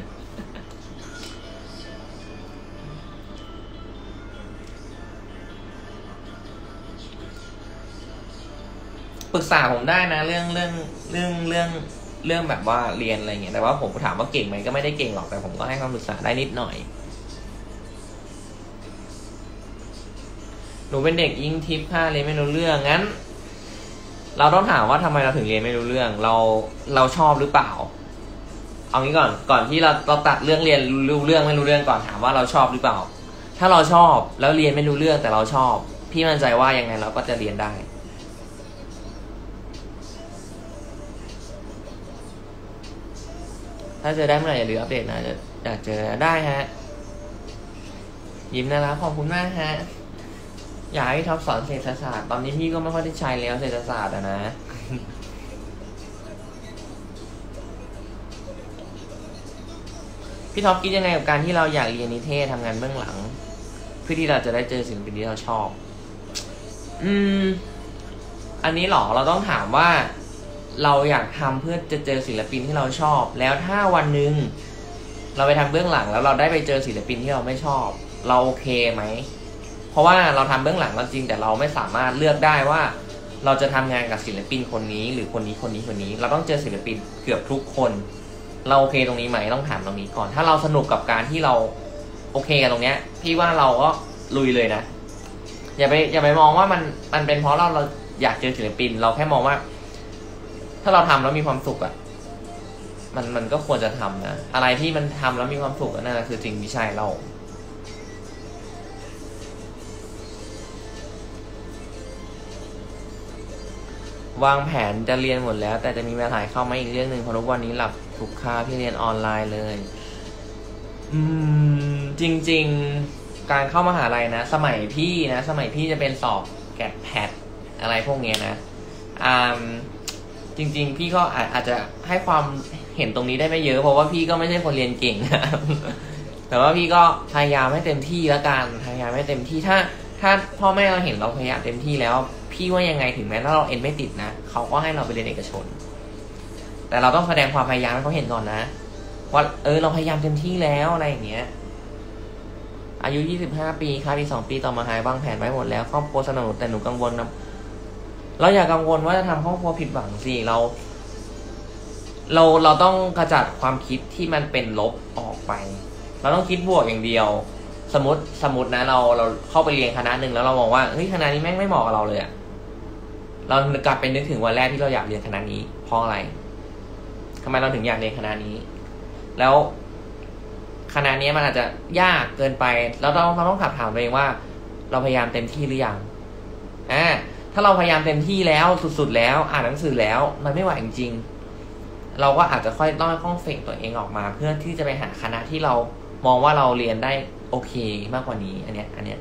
ปรึกษาผมได้นะเรื่องเรื่องเรื่องเรื่องเรื่องแบบว่าเรียนอะไรเงี้ยแต่ว่าผมถามว่าเก่งไหมก็ไม่ได้เก่งหรอกแต่ผมก็ให้คำปรึกษาได้นิดหน่อยหนูเป็นเด็กยิ่งทิพย์ค่ะเรียนไม่รู้เรื่องงั้นเราต้องถามว่าทำไมเราถึงเรียนไม่รู้เรื่องเราเราชอบหรือเปล่าเอางี้ก่อนก่อนที่เราเราตัดเรื่องเรียนรู้เรื่องไม่รู้เรื่องก่อนถามว่าเราชอบหรือเปล่าถ้าเราชอบแล้วเรียนไม่รู้เรื่องแต่เราชอบพี่มั่นใจว่ายังไงเราก็จะเรียนได้ถ้าเจอได้เมื่อไหร่อย่าลืมอัปเดตนะจะอยากเจอได้ฮะยิ้มนะครับขอบคุณมากฮะอยากให้ท็อปสอนเศรษฐศาสตร์ตอนนี้พี่ก็ไม่ค่อยได้ใช้แล้วเศรษฐศาสตร์อะนะพี่ท็อปคิดยังไงกับการที่เราอยากเรียนนิเทศทำงานเบื้องหลังเพื่อที่เราจะได้เจอศิลปินที่เราชอบอืมอันนี้หรอเราต้องถามว่าเราอยากทำเพื่อจะเจอศิลปินที่เราชอบแล้วถ้าวันหนึ่งเราไปทำเบื้องหลังแล้วเราได้ไปเจอศิลปินที่เราไม่ชอบเราโอเคไหมเพราะว่าเราทำเบื้องหลังก็จริงแต่เราไม่สามารถเลือกได้ว่าเราจะทำงานกับศิลปินคนนี้หรือคนนี้คนนี้คนนี้เราต้องเจอศิลปินเกือบทุกคนเราโอเคตรงนี้ไหมต้องถามตรงนี้ก่อนถ้าเราสนุกกับการที่เราโอเคกับตรงเนี้ยพี่ว่าเราก็ลุยเลยนะอย่าไปอย่าไปมองว่ามันมันเป็นเพราะเราเราอยากเจอศิลปินเราแค่มองว่าถ้าเราทำแล้วมีความสุขอ่ะมันมันก็ควรจะทำนะอะไรที่มันทำแล้วมีความสุขนั่นแหละคือจริงไม่ใช่เราวางแผนจะเรียนหมดแล้วแต่จะมีเวลาถ่ายเข้ามาอีกเรื่องหนึ่งเพราะทุกวันนี้หลับทุกคาบที่เรียนออนไลน์เลยอืมจริงๆการเข้ามหาลัยนะสมัยพี่นะสมัยพี่จะเป็นสอบแกดแพดอะไรพวกเนี้ยนะอ่าจริงๆพี่ก็อาจจะให้ความเห็นตรงนี้ได้ไม่เยอะเพราะว่าพี่ก็ไม่ใช่คนเรียนเก่งนะแต่ว่าพี่ก็พยายามให้เต็มที่แล้วกันพยายามให้เต็มที่ถ้าถ้าพ่อแม่เราเห็นเราพยายามเต็มที่แล้วพี่ว่ายังไงถึงแม้ถ้าเราเอ็นไม่ติดนะเขาก็ให้เราไปเรียนเอกชนแต่เราต้องแสดงความพยายามให้เขาเห็นก่อนนะว่าเออเราพยายามเต็มที่แล้วอะไรอย่างเงี้ยอายุยี่สิบห้าปีครับอีกสองปีต่อมาหายวางแผนไว้หมดแล้วครอบครัวสนับสนุนแต่หนูกังวลนะเราอย่ากังวลว่าจะทำครอบครัวผิดหวังสิเราเราเราต้องกระจัดความคิดที่มันเป็นลบออกไปเราต้องคิดบวกอย่างเดียวสมมติสมมตินะเราเราเข้าไปเรียนคณะหนึ่งแล้วเรามองว่าเฮ้ยคณะนี้แม่งไม่เหมาะกับเราเลยอะเรากลับไปนึกถึงวันแรกที่เราอยากเรียนคณะนี้เพราะอะไรทำไมเราถึงอยากเรียนคณะนี้แล้วคณะนี้มันอาจจะยากเกินไปแล้วเราเราต้องขับถามตัวเองว่าเราพยายามเต็มที่หรือยังอ่าถ้าเราพยายามเต็มที่แล้วสุดๆแล้วอ่านหนังสือแล้วมันไม่ไหวจริงๆเราก็อาจจะค่อยต้องค่องเฟกตัวเองออกมาเพื่อที่จะไปหาคณะที่เรามองว่าเราเรียนได้โอเคมากกว่านี้อันเนี้ยอันเนี้ย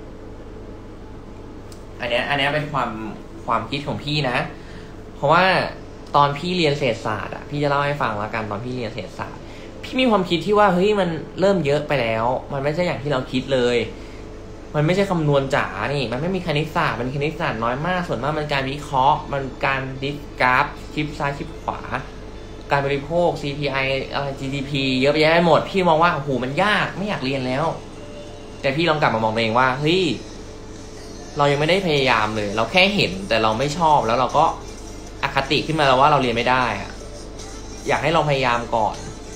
อันเนี้ยอันเนี้ยเป็นความความคิดของพี่นะเพราะว่าตอนพี่เรียนเศรษฐศาสตร์อ่ะพี่จะเล่าให้ฟังแล้วกันตอนพี่เรียนเศรษฐศาสตร์พี่มีความคิดที่ว่าเฮ้ยมันเริ่มเยอะไปแล้วมันไม่ใช่อย่างที่เราคิดเลยมันไม่ใช่คำนวณจ๋านี่มันไม่มีคณิตศาสตร์มันคณิตศาสตร์น้อยมากส่วนมากมันการวิเคราะห์มันการดิสกราฟชิปซ้ายชิปขวาการบริโภค ซี พี ไอ อะไร จี ดี พี เยอะไปแยะไปหมดพี่มองว่าโอ้โหมันยากไม่อยากเรียนแล้วแต่พี่ลองกลับมามองตัวเองว่าเฮ้ยเรายังไม่ได้พยายามเลยเราแค่เห็นแต่เราไม่ชอบแล้วเราก็อคติขึ้นมาแล้วว่าเราเรียนไม่ได้อะอยากให้เราพยายามก่อน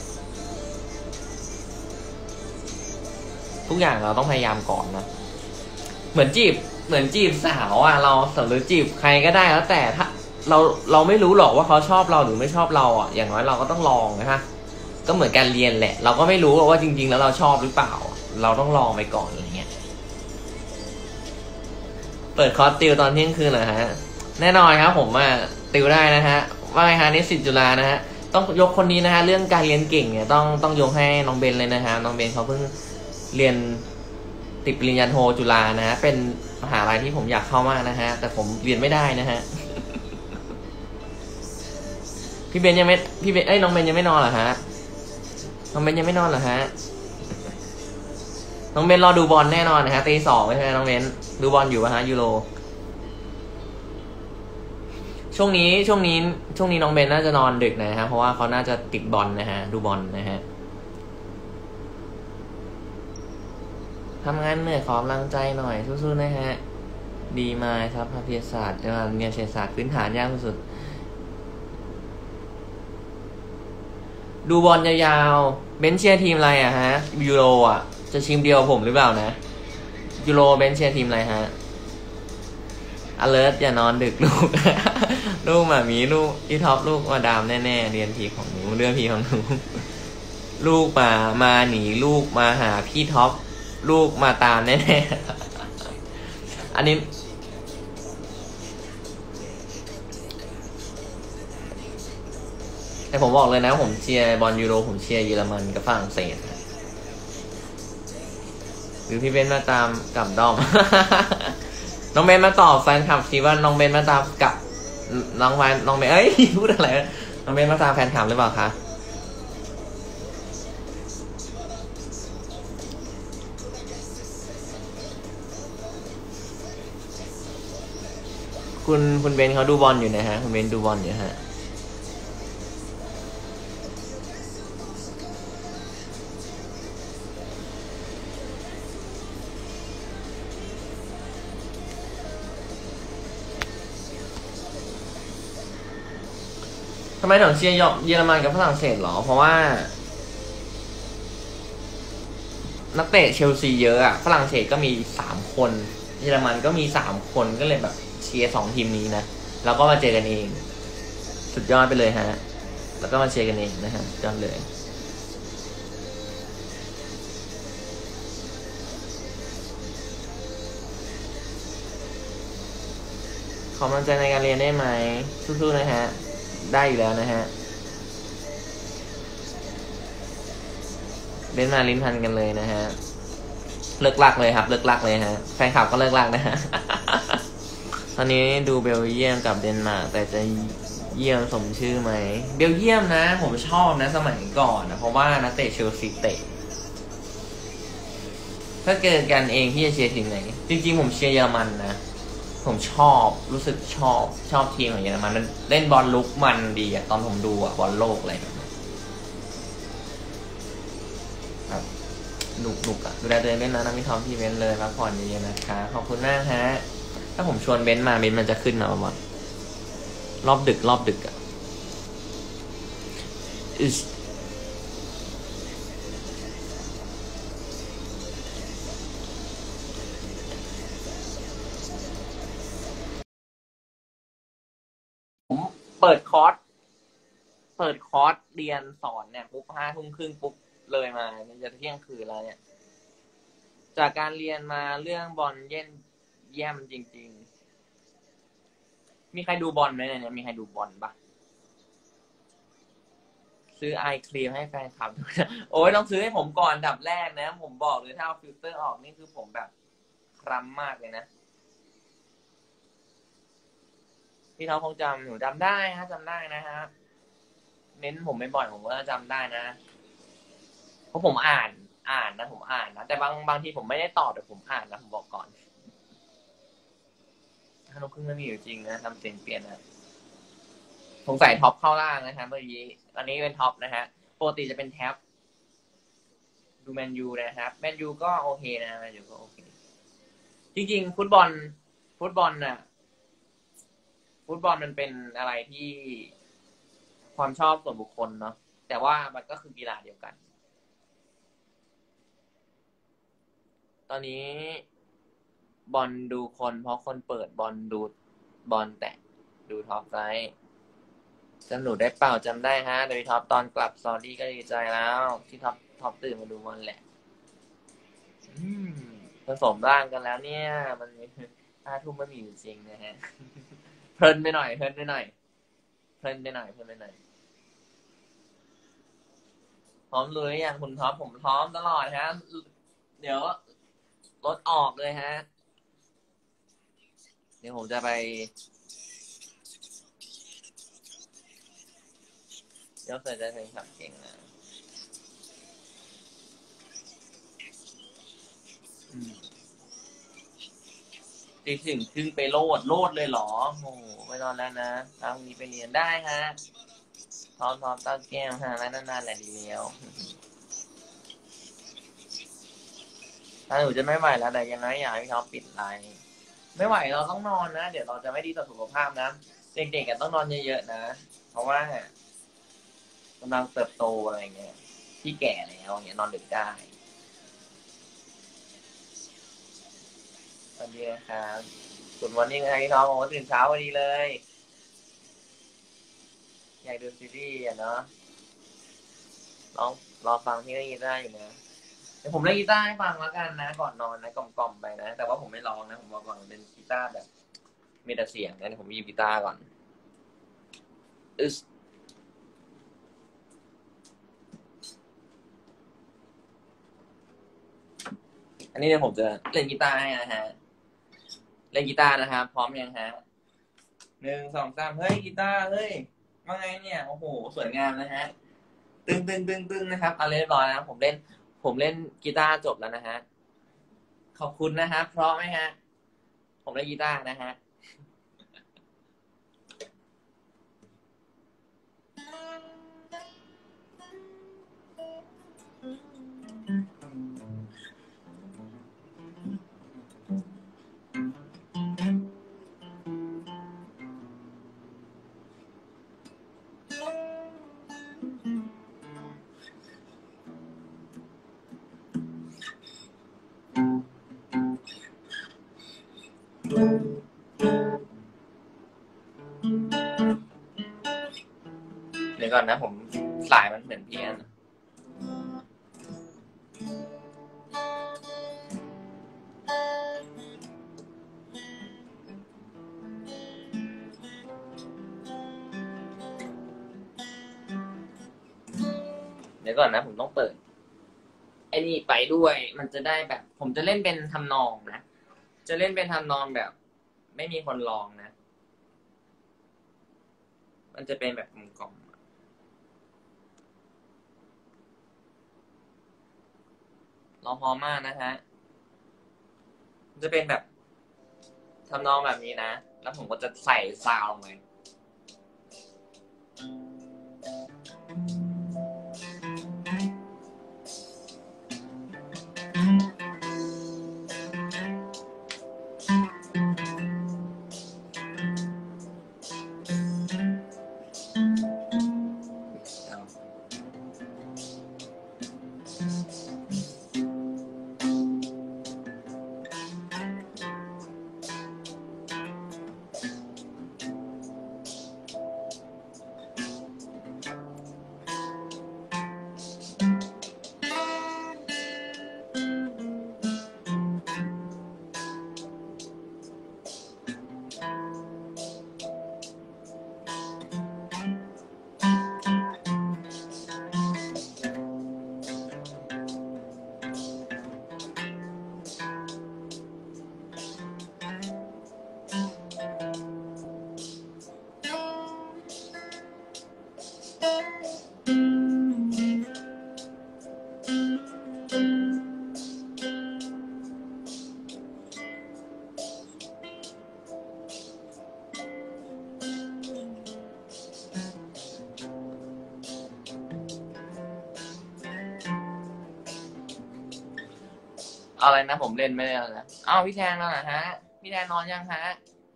ทุกอย่างเราต้องพยายามก่อนนะเหมือนจีบเหมือนจีบสาวอ่ะเราสมมติจีบใครก็ได้แล้วแต่ถ้าเราเราไม่รู้หรอกว่าเขาชอบเราหรือไม่ชอบเราอ่ะอย่างน้อยเราก็ต้องลองนะฮะก็เหมือนการเรียนแหละเราก็ไม่รู้ว่าจริงๆแล้วเราชอบหรือเปล่าเราต้องลองไปก่อนอะไรเงี้ยเปิดคอร์สติวตอนเที่ยงคืนเหรอฮะแน่นอนครับผมอ่ะติวได้นะฮะว่าไงฮะนิสิตจุฬานะฮะต้องยกคนนี้นะฮะเรื่องการเรียนเก่งเนี่ยต้องต้องยกให้น้องเบนเลยนะฮะน้องเบนเขาเพิ่งเรียนติดปริญญาโทจุฬานะฮะเป็นมหาลัยที่ผมอยากเข้ามากนะฮะแต่ผมเรียนไม่ได้นะฮะ พี่เบนยังไม่พี่เบนเอ้ยน้องเบนยังไม่นอนเหรอฮะน้องเบนยังไม่นอนเหรอฮะน้องเบนรอดูบอลแน่นอนนะฮะตีสองใช่ไหมน้องเบนดูบอลอยู่ป่ะฮะยูโรช่วงนี้ช่วงนี้ช่วงนี้น้องเบนน่าจะนอนดึกนะฮะเพราะว่าเขาน่าจะติดบอลนะฮะดูบอลนะฮะทำงานเหนื่อยขอกำลังใจหน่อยสู้ๆนะฮะดีมาครับภาพยศาสตร์เรียนเศรษฐศาสตร์พื้นฐานยากสุดดูบอลยาวๆเบนเชียร์ทีมอะไรอะฮะยูโรอะจะชิมเดียวผมหรือเปล่านะยูโรเบนเชียร์ทีมอะไรฮะอเลิร์ตอย่านอนดึกลูก ลูกหมามีลูกที่ท็อปลูกมาดามแน่ๆเรียนพีของหนูเรื่องพีของหนูลูกมามาหนีลูกมาหาพี่ท็อปลูกมาตามแน่ๆอันนี้แต่ผมบอกเลยนะผมเชียร์บอลยูโรผมเชียร์เยอรมันกับฝรั่งเศสหรือพี่เบนมาตามกับดอม น้องเบนมาตอบแฟนคลับสิว่าน้องเบนมาตามกับน้องแฟนน้องเบนเอ้ยพูดอะไรน้องเบนมาตามแฟนคลับหรือเปล่าคะคุณคุณเบนเขาดูบอลอยู่นะฮะคุณเบนดูบอลอยู่ฮะทำไมถึงเชียร์เยอรมันกับฝรั่งเศสหรอเพราะว่านักเตะเชลซีเยอะอะฝรั่งเศสก็มีสามคนเยอรมันก็มีสามคนก็เลยแบบเชียร์สองทีมนี้นะแล้วก็มาเจอกันเองสุดยอดไปเลยฮะแล้วก็มาเชียร์กันเองนะฮะยอดเลยขอกำลังใจในการเรียนได้ไหมสู้ๆนะฮะได้อยู่แล้วนะฮะเล่นมาลิ้นพันกันเลยนะฮะเลิกลักเลยครับเลิกลักเลยฮะแฟนคลับก็เลิกลักนะฮะ ตอนนี้ดูเบลเยียมกับเดนมาร์กแต่จะเยี่ยมสมชื่อไหมเบลเยียมนะผมชอบนะสมัยก่อนนะเพราะว่านักเตะเชลซีเตะถ้าเกิดกันเองพี่จะเชียร์ทีมไหนจริงๆผมเชียร์เยอรมันนะผมชอบรู้สึกชอบชอบทีมของเยอรมันมันเล่นบอลลุกมันดีอะตอนผมดูอะบอลโลกอะไรครับหนุกหนุกอะดูแลตัวเองด้วยนะนะพี่ทอมพี่เบนเลยพักผ่อนเยอะๆนะคะขอบคุณมากฮะถ้าผมชวนเบนมาเบนมันจะขึ้นมาบ้างรอบดึกรอบดึกอะผมเปิดคอร์สเปิดคอร์สเรียนสอนเนี่ยปุ๊บห้าทุ่มครึ่งปุ๊บเลยมามันจะเที่ยงคืนแล้วเนี่ยจากการเรียนมาเรื่องบอลเย็นเยี่ยมจริงมีใครดูบอลไหมเนี่ยมีใครดูบอลปะซื้อไอครีมให้แฟนคลับโอ้ยต้องซื้อให้ผมก่อนดับแรกนะผมบอกเลยถ้าเอาฟิลเตอร์ออกนี่คือผมแบบคล้ำมากเลยนะพี่เขาคงจำหนูจำได้ฮะจำได้นะฮะเน้นผมไม่บ่อยผมก็จำได้นะเพราะผมอ่านอ่านนะผมอ่านนะแต่บางบางทีผมไม่ได้ตอบแต่ผมอ่านนะผมบอกก่อนถ้าลูกครึ่งไม่มีอยู่จริงนะทำเสียงเปลี่ยนนะสงสัยท็อปเข้าล่างนะฮะเมื่อกี้อันนี้เป็นท็อปนะฮะปกติจะเป็นแท็บดูแมนยูนะครับแมนยูก็โอเคนะแมนยูก็โอเคจริงๆฟุตบอลฟุตบอลน่ะฟุตบอลมันเป็นอะไรที่ความชอบส่วนบุคคลเนาะแต่ว่ามันก็คือกีฬาเดียวกันตอนนี้บอลดูคนเพราะคนเปิดบอลดูบอลแต่ดูท็อปไลท์จำหนูได้เปล่าจำได้ฮะโดยท็อปตอนกลับซอรี่ก็ดีใจแล้วที่ท็อปท็อปตื่นมาดูบอลแหละผสมร่างกันแล้วเนี่ยมันห้าทุ่มไม่มีอยู่จริงนะฮะเพลินไปหน่อยเพลินไปหน่อยเพลินไปหน่อยเพลินไปหน่อยพร้อมเลยอย่างคุณท็อปผมพร้อมตลอดฮะเดี๋ยวรถออกเลยฮะเดี๋ยวผมจะไปยกเสร็จจะเป็นขับเก่งนะตีถึงครึ่งไปโลดโลดเลยเหรอโอ้ไม่นอนแล้วนะแล้วพรุ่งนี้ไปเรียนได้ฮะพร้อมพร้อมตั้งแก้มฮะแล้วนานๆแหละดีแล้วถ้าหนูจะไม่ไหวแล้วแต่ยังไงอยากให้เขาปิดไลน์ไม่ไหวเราต้องนอนนะเดี๋ยวเราจะไม่ดีต่อสุขภาพนะเด็กๆกันต้องนอนเยอะๆนะเพราะว่ากำลังเติบโตอะไรเงี้ยที่แก่แล้วเนี่ยนอนดึกได้สวัสดีครับคุณวันนี้ไงน้องโอ้ตื่นเช้าพอดีเลยอยากดูซีรีส์อ่ะเนาะลองรอฟังที่เล่นกีตาร์อยู่นะเดี๋ยวผมเล่นกีตาร์ให้ฟังแล้วกันนะก่อนนอนนะกล่อมๆไปนะแต่ว่าผมไม่ร้องนะผมบอกก่อนเป็นกีตาร์แบบมีแต่เสียงนะผมหยิบกีตาร์ก่อนอึสอันนี้เดี๋ยวผมจะเล่นกีตาร์ให้นะฮะเล่นกีตาร์นะครับพร้อมยังฮะหนึ่งสองสามเฮ้ยกีตาร์เฮ้ยว่าไงเนี่ยโอ้โหสวยงามนะฮะตึงตึงตึงตึงนะครับเอาเรียบร้อยนะผมเล่นผมเล่นกีตาร์จบแล้วนะฮะขอบคุณนะครับเพราะไหมฮะผมเล่นกีตาร์นะฮะเดี๋ยวก่อนนะผมสายมันเหมือนเพี้ยนเดี๋ยวก่อนนะผมต้องเปิดไอ้นี่ไปด้วยมันจะได้แบบผมจะเล่นเป็นทำนองนะจะเล่นเป็นทำนองแบบไม่มีคนร้องนะมันจะเป็นแบบกลมๆร้องพอมากนะฮะจะเป็นแบบทำนองแบบนี้นะแล้วผมก็จะใส่ซาวด์ลงไปอะไรนะผมเล่นไม่ได้แล้วนะอ้าวพี่แทนนอนเหรอฮะพี่แทนนอนยังฮะ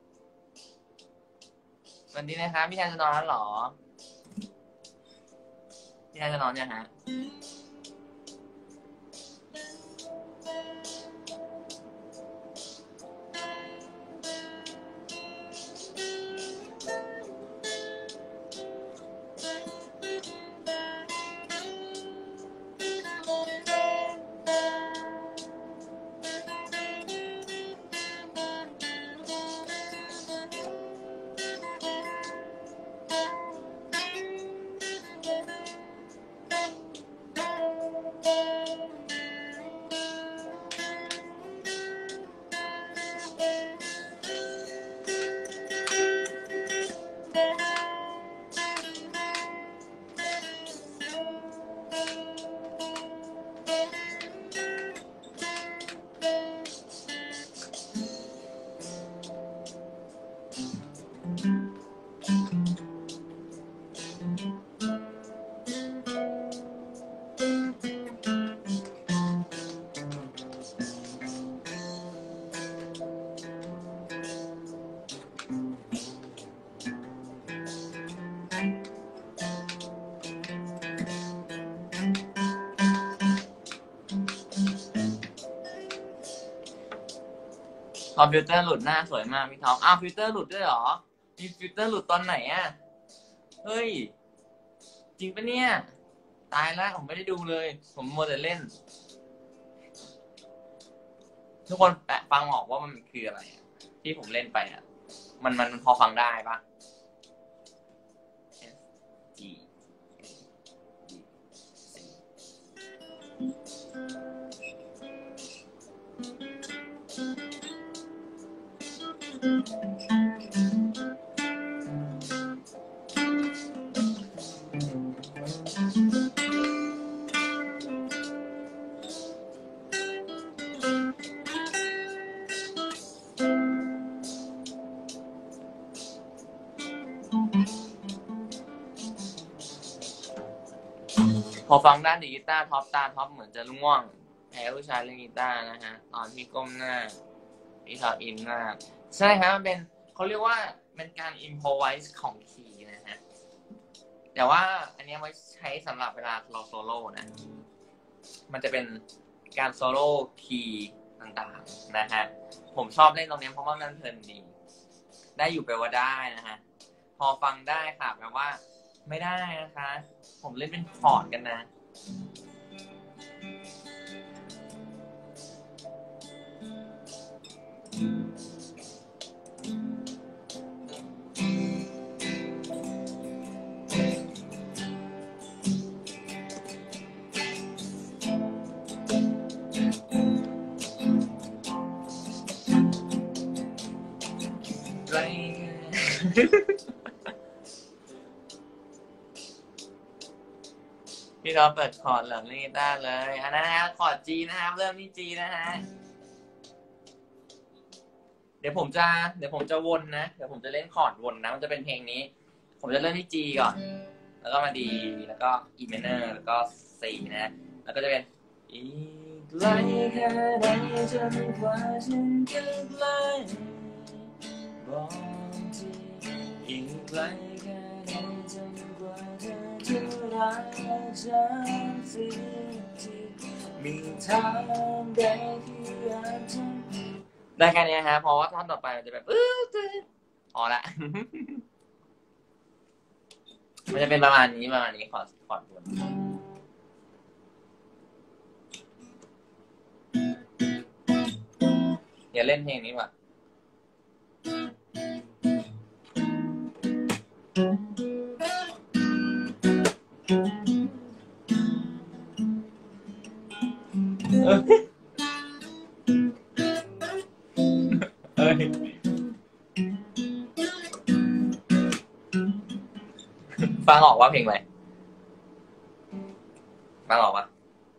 วันนี้นะครับพี่แทนจะนอนแล้วเหรอพี่แทนจะนอนยังฮะพอฟิลเตอร์หลุดหน้าสวยมากพี่ท็อปอ้าวฟิลเตอร์หลุดด้วยเหรอมีฟิลเตอร์หลุดตอนไหนอ่ะเฮ้ยจริงปะเนี่ยตายแล้วผมไม่ได้ดูเลยผมมัวแต่เล่นทุกคนแปะฟังออกว่ามันคืออะไรที่ผมเล่นไปอ่ะมันมันพอฟังได้ปะ S G พอฟังด้านดีกีตาร์ท็อปตาท็อปเหมือนจะง่วงแพ้ผู้ชายเล่นกีตาร์นะฮะตอนที่ก้มหน้าพี่ท็อปอินหน้าใช่ครับมันเป็นเขาเรียกว่าเป็นการอิมโพไวส์ของคีย์นะฮะแต่ว่าอันนี้ไว้ใช้สำหรับเวลาเราโซโล่นะมันจะเป็นการโซโล่คีย์ต่างๆนะฮะผมชอบเล่นตรงนี้เพราะว่ามันเพลินดีได้อยู่ไปว่าได้นะฮะพอฟังได้ค่ะแปลว่าไม่ได้นะคะผมเล่นเป็นคอร์ดกันนะไรพี่เราเปิดคอร์ดเหลืองนี่ได้เลยอันนั้นนะคอร์ด G นะครับเริ่มที่ G นะฮะเดี๋ยวผมจะเดี๋ยวผมจะวนนะเดี๋ยวผมจะเล่นคอร์ดวนนะมันจะเป็นเพลงนี้ผมจะเริ่มที่ G ก่อนแล้วก็มา D แล้วก็ E minor แล้วก็ C นะแล้วก็จะเป็นอีกไกลแค่ไหนจนกว่าฉันจะไกลบอกทีอีกไกลแค่ไหนจนกว่าเธอจะรักฉันสิทีมีทางใดที่อาจจะได้แค่นี้ฮะเพราะว่าท่อนต่อไปมันจะแบบอื้อพอละมันจะเป็นประมาณนี้ประมาณนี้ขอขอดบนอย่าเล่นเพลงนี้ว่ะเออเอ้ยฟังออกว่าเพลงอะไรฟังออกปะ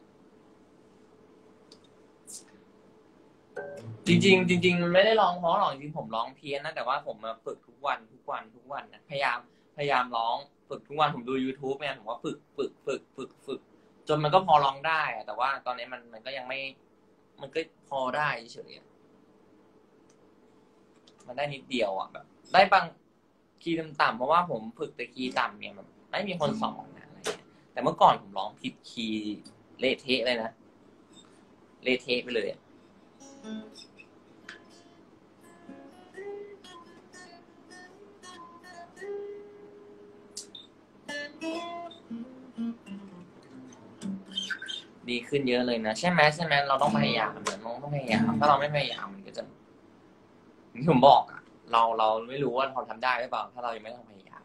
จริงๆจริงๆมันไม่ได้ร้องเพราะหรอกจริงๆผมร้องเพี้ยนนะแต่ว่าผมมาฝึกทุกวันทุกวันทุกวันนะพยายามพยายามร้องฝึกทุกวันผมดู YouTube เนี่ยผมว่าฝึกฝึกฝึกฝึกฝึกจนมันก็พอร้องได้แต่ว่าตอนนี้มันมันก็ยังไม่มันก็พอได้เฉยมันได้นิดเดียวอ่ะแบบได้บางคีย์ต่ำๆเพราะว่าผมฝึกแต่คีย์ต่ำเนี่ยแบบไม่มีคนสอนนะอะไรเงี้ยแต่เมื่อก่อนผมร้องผิดคีย์เละเทะเลยนะเละเทะไปเลยดีขึ้นเยอะเลยนะใช่ไหมใช่ไหมเราต้องพยายามเนี่ยเราต้องพยายามถ้าเราไม่พยายามมันก็จะที่ผมบอกอะเราเราไม่รู้ว่าเราทำได้หรือเปล่าถ้าเรายังไม่ต้องพยายาม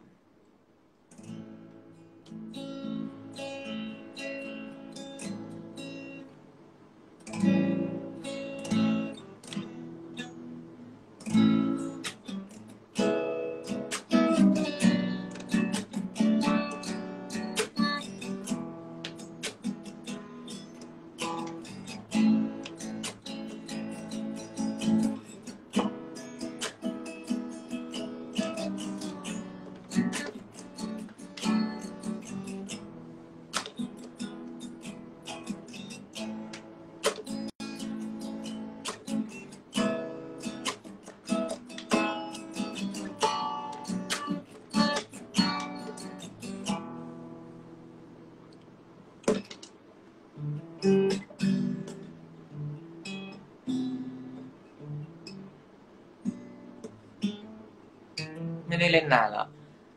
ไม่ได้เล่นนานแล้ว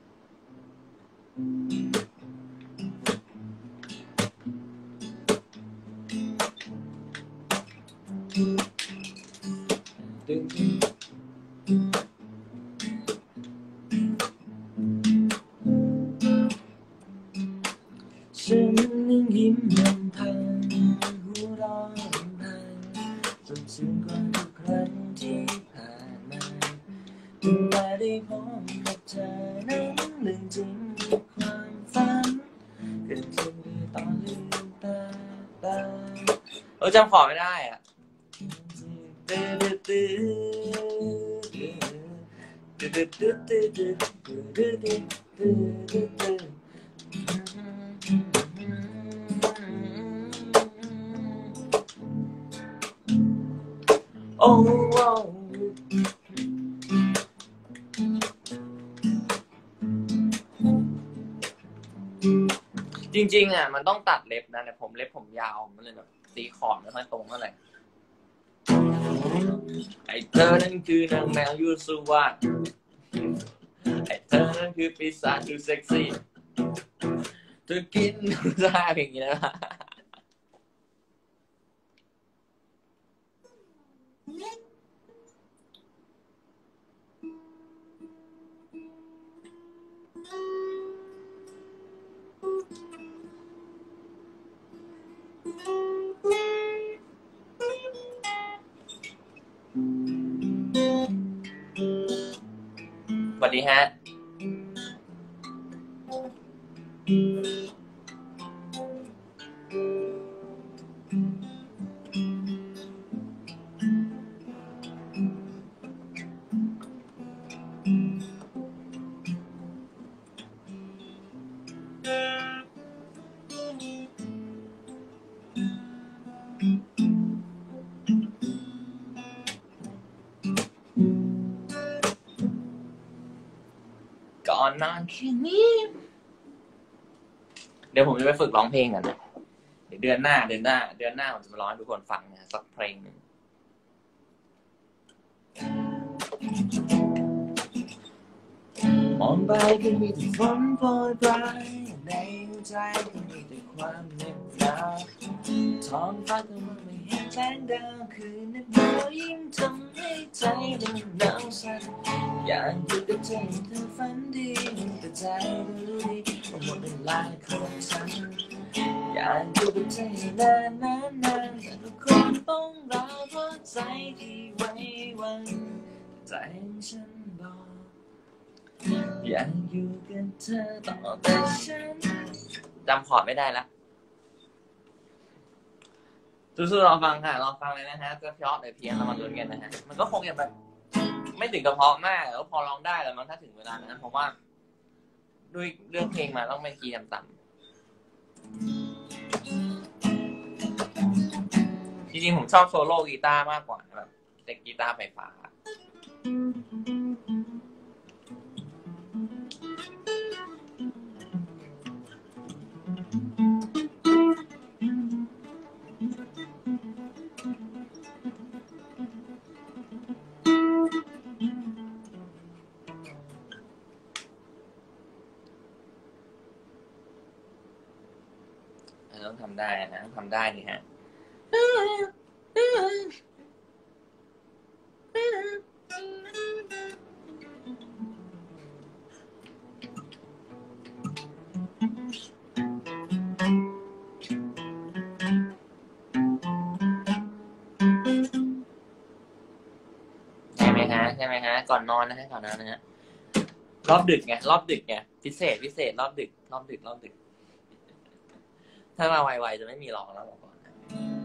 ฉันยังยิ้มลำพังหัวเราะลำพังจนถึงกว่าทุกครั้งที่ผ่านมาตั้งแต่ได้พบกับเธอนั้นเรื่องจริงความฝันเกิดขึ้นตอนลืมตาตาเออจำขอไม่ได้อ่ะตื้อตื้อตื้อตื้อตื้อตื้อตื้อตื้อตื้อตื้อตื้อโอ้ว้าวจริงๆอ่ะมันต้องตัดเล็บนะแต่ผมเล็บผมยาวมันเลยแบบตีคอร์ดไม่ค่อยตรงเท่าไหร่ไอ้เธอนั่นคือนางแมวยูสุวาไอ้เธอนั่นคือปีศาจดูเซ็กซี่เธอกินจะหาเพลงนี้นะสวัสดีฮะก่อนนอนคืนนี้เดี๋ยวผมจะไปฝึกร้องเพลงกันนะเดี๋ยวเดือนหน้าเดือนหน้าเดือนหน้าผมจะมาร้องให้ทุกคนฟังนะสักเพลงหนึ่งมองไปก็มีแต่ฝนโปรยปลายในหัวใจก็มีแต่ความเหน็บหนาวท้องฟ้าก็มองไม่เห็นแสงดาวคืนนั้นหนาวยิ่งทำให้ใจมันหนาวสั่นอยากอยู่กับเธอเธอฝันดีแต่ใจรู้ดีว่าหมดเวลาของฉันอยากอยู่กับเธอนานนานนานแต่ทุกคนต้องรอเพราะใจที่ไว้วันใจฉันบอกอยากอยู่กับเธอต่อแต่ฉันจำคอร์ดไม่ได้ละสู้ๆลองฟังค่ะลองฟังเลยนะฮะจะเพราะหรือเพี้ยนเรามาลุ้นกันนะฮะมันก็คงจะแบบไม่ถึงกับเพราะมากแล้วพอร้องได้แล้วมันถ้าถึงเวลานั้นผมว่าด้วยเรื่องเพลงมาต้องเป็นคีย์ต่ำๆจริงๆผมชอบโซโล่กีตาร์มากกว่าแบบเด็กกีตาร์ไฟฟ้าต้องทำได้นะทำได้นี่ฮะใช่ไหมฮะใช่ไหมฮะก่อนนอนนะฮะก่อนนอนนะฮะรอบดึกไงรอบดึกไงพิเศษพิเศษรอบดึกรอบดึกรอบดึกถ้ามาไวๆจะไม่มีร้องแล้วบอกก่อนนะ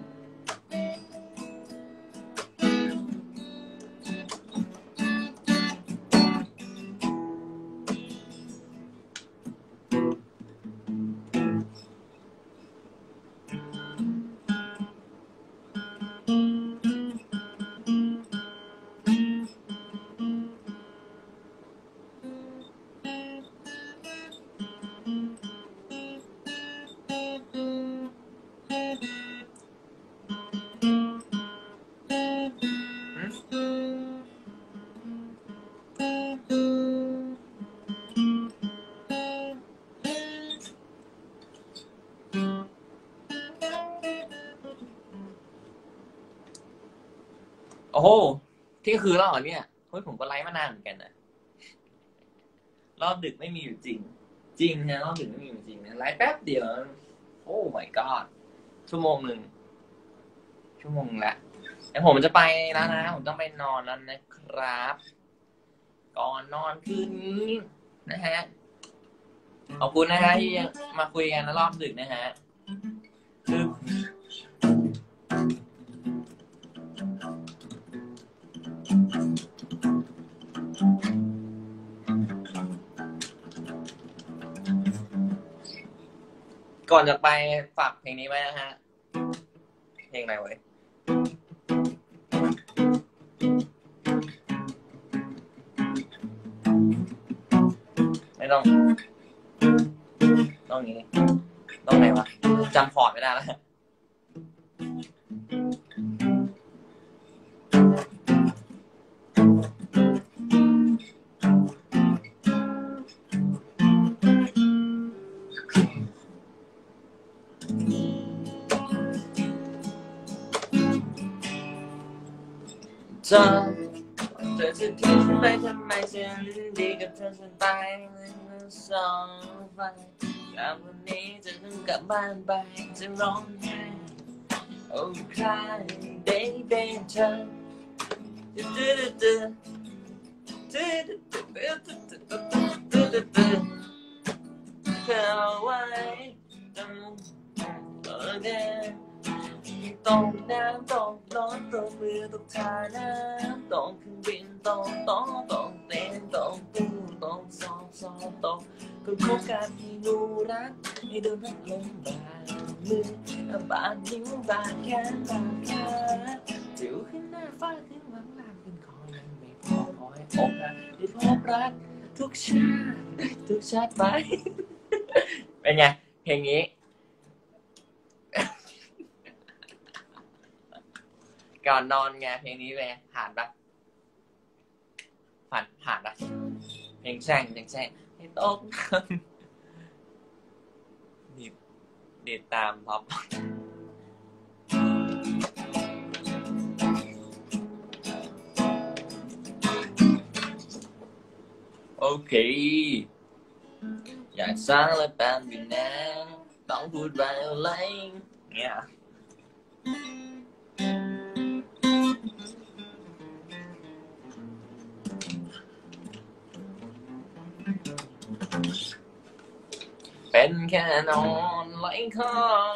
โอ้โหเที่ยงคืนแล้วเหรอเนี่ยเฮ้ยผมก็ไลฟ์มานานเหมือนกันนะรอบดึกไม่มีอยู่จริงจริงนะรอบดึกไม่มีอยู่จริงนะไลฟ์แป๊บเดียวโอ้ my god ชั่วโมงหนึ่งชั่วโมงละแต่ผมจะไปแล้วนะผมต้องไปนอนแล้วนะครับ ก่อนนอนคืนนี้นะฮะขอบคุณนะฮะที่มาคุยกันในรอบดึกนะฮะคือก่อนจะไปฝากเพลงนี้ไว้นะฮะเพลงอะไรไว้ไม่ต้องต้องนี้ต้องไหนวะจำพอร์ตไม่ได้แล้วเธอเธอจะทิ้งฉันไปทำไมฉันดีกับเธอฉันตายสองฝันแล้ววันนี้จะต้องกลับบ้านไปจะร้องไห้โอ้ใครได้เป็นเธอตื้อตื้อตื้อตื้อตื้อตื้อตื้อตื้อตื้อเธอไว้ต้องเออเดินตกน้ำตกร้อนตกเรือตกท่าน้ำตกเครื่องบินตกโต๊ะตกเต็นท์ตกตู้ตกซอกซอกตกก็คบกันที่ดูรักให้โดนรักลมบาดมือบาดนิ้วบาดแขนบาดขาจิ๋วขึ้นหน้าฟาดขึ้นหลังลามขึ้นคอยังไม่พอขอให้พบนะได้พบรักทุกชาติทุกชาติไปเป็นไงเพลงนี้ก่อนนอนไงเพลงนี้เลยผ่านปะผ่านผ่านปะเพลงแช่งเพลงแช่งให้ตกดีดดีดตามพ็อปโอเคอยากสร้างและแปลงอยู่นะต้องพูดไปอะไรเงี้ยเป็นแค่นอนไหลคอ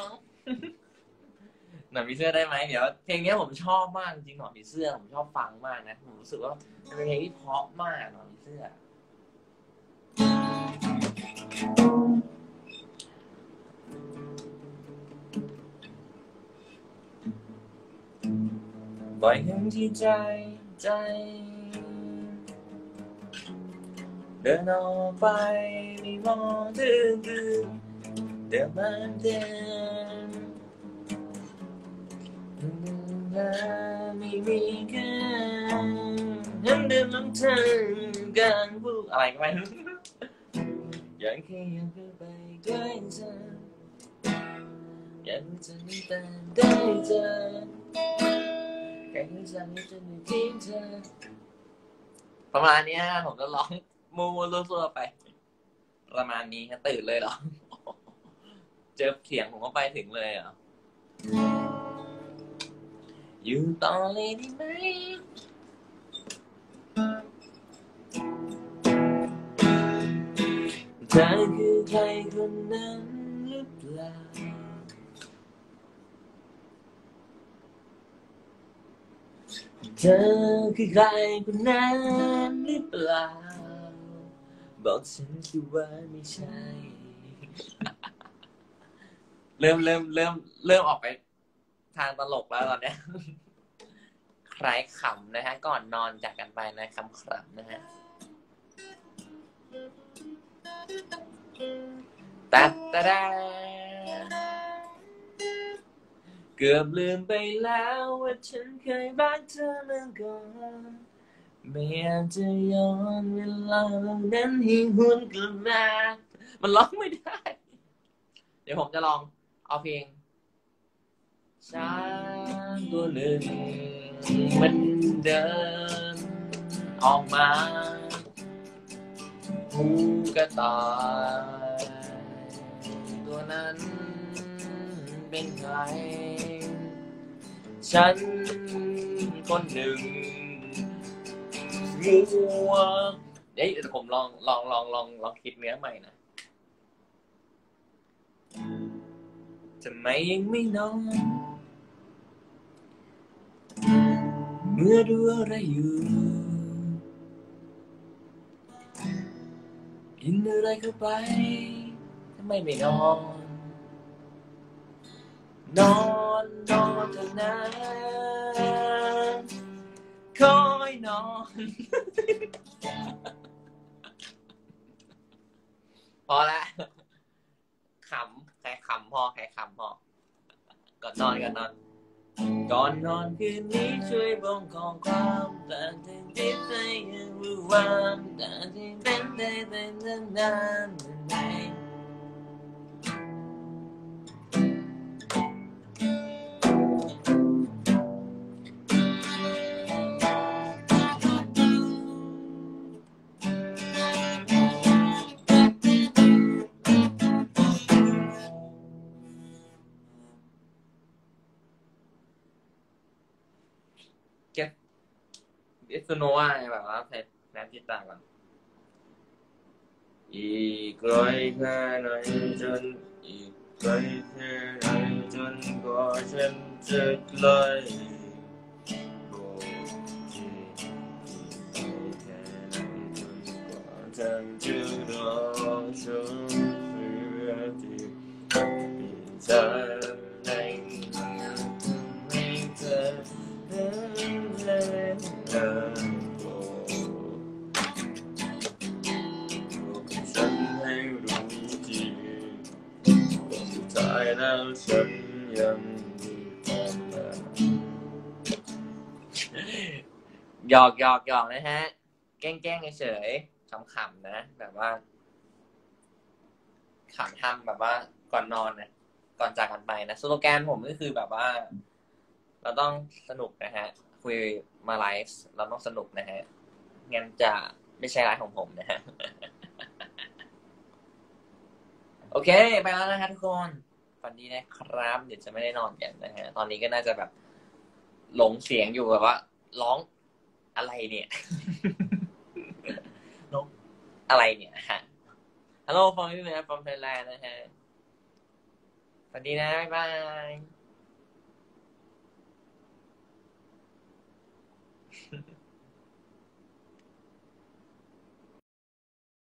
หนอนผีเสื้อได้ไหมเดี๋ยวเพลงนี้ผมชอบมากจริงหนอนผีเสื้อผมชอบฟังมากนะผมรู้สึกว่าเป็นเพลงที่เพราะมากหนอนผีเสื้อล่อยให้ที่ใจใจเดินออกไปไม่มองถึงถึงเดินมาเดินไม่มีกันเดินเดินลงทางกันผู้อะไรก็ไม่รู้อยากแค่อยากไปใกล้เธออยากจะมีแต่ได้เจอแค่รู้จักให้จะไม่ทิ้งเธอประมาณนี้ผมจะร้องมูมูรัวๆไปประมาณนี้ตื่นเลยเหรอเจอเสียงผมก็ไปถึงเลยเหรออยู่ต่อเลยได้ไหมเธอคือใครคนนั้นหรือเปล่าเธอคือใครคนนั้นหรือเปล่าบอกฉันสิว่าไม่ใช่เริ่มเริ่มเริ่มเริ่มออกไปทางตลกแล้วตอนนี้ใครขำนะฮะก่อนนอนจากกันไปนะคำขำนะฮะตัดตะดาเกือบลืมไปแล้วว่าฉันเคยรักเธอมาก่อนไม่อยากจะย้อนเวลานั้นให้หวนกลับมามันร้องไม่ได้เดี๋ยวผมจะลองเอาเพลงช้างตัวหนึ่งมันเดินออกมาหูกระต่ายตัวนั้นเป็นใครฉันคนหนึ่งงัวเดี๋ยวผมลองลองลองลองลองคิดเนื้อใหม่นะทำไมยังไม่นอนเมื่อดูอะไรอยู่กินอะไรเข้าไปทำไมไม่นอนนอนนอนเถอะนะคอยนอนพอละขำแค่ขำพอแค่ขำพอก่อนนอนก่อนนอนก่อนนอนคืนนี้ช่วยบอกของความแต่ถึงที่ใจยังรู้ว่าแต่ที่เป็นได้แต่นานๆในเก็บเอสโนว่าแบบว่าใส่แนวจิตตาก่อนอีกไกลแค่ไหนจนอีกไกลแค่ไหนจนกว่าฉันจะไกลบอกทีอีกไกลแค่ไหนจนกว่าฉันจะรอฉันเพื่อที่จะได้ให้เธอและเธอฉันให้รู้ทีสุดท้ายแล้วฉันยังมีความหมายหยอกหยอกหยอกนะฮะแกล้งแกล้งเฉยๆขำๆนะแบบว่าขำทำแบบว่าก่อนนอนนะก่อนจากกันไปนะสโลแกนผมก็คือแบบว่าเราต้องสนุกนะฮะคุยมาไลฟ์เราต้องสนุกนะฮะงั้นจะไม่ใช่ไลฟ์ของผมนะฮะโอเคไปแล้วนะฮะทุกคนฝันดีนะครับเดี๋ยวจะไม่ได้นอนกันนะฮะตอนนี้ก็น่าจะแบบหลงเสียงอยู่แบบว่าร้องอะไรเนี่ยร้องอะไรเนี่ยฮะฮัลโหลฟอร์มยูนะฟอร์มไทยแลนด์นะฮะฝันดีนะบ๊ายบาย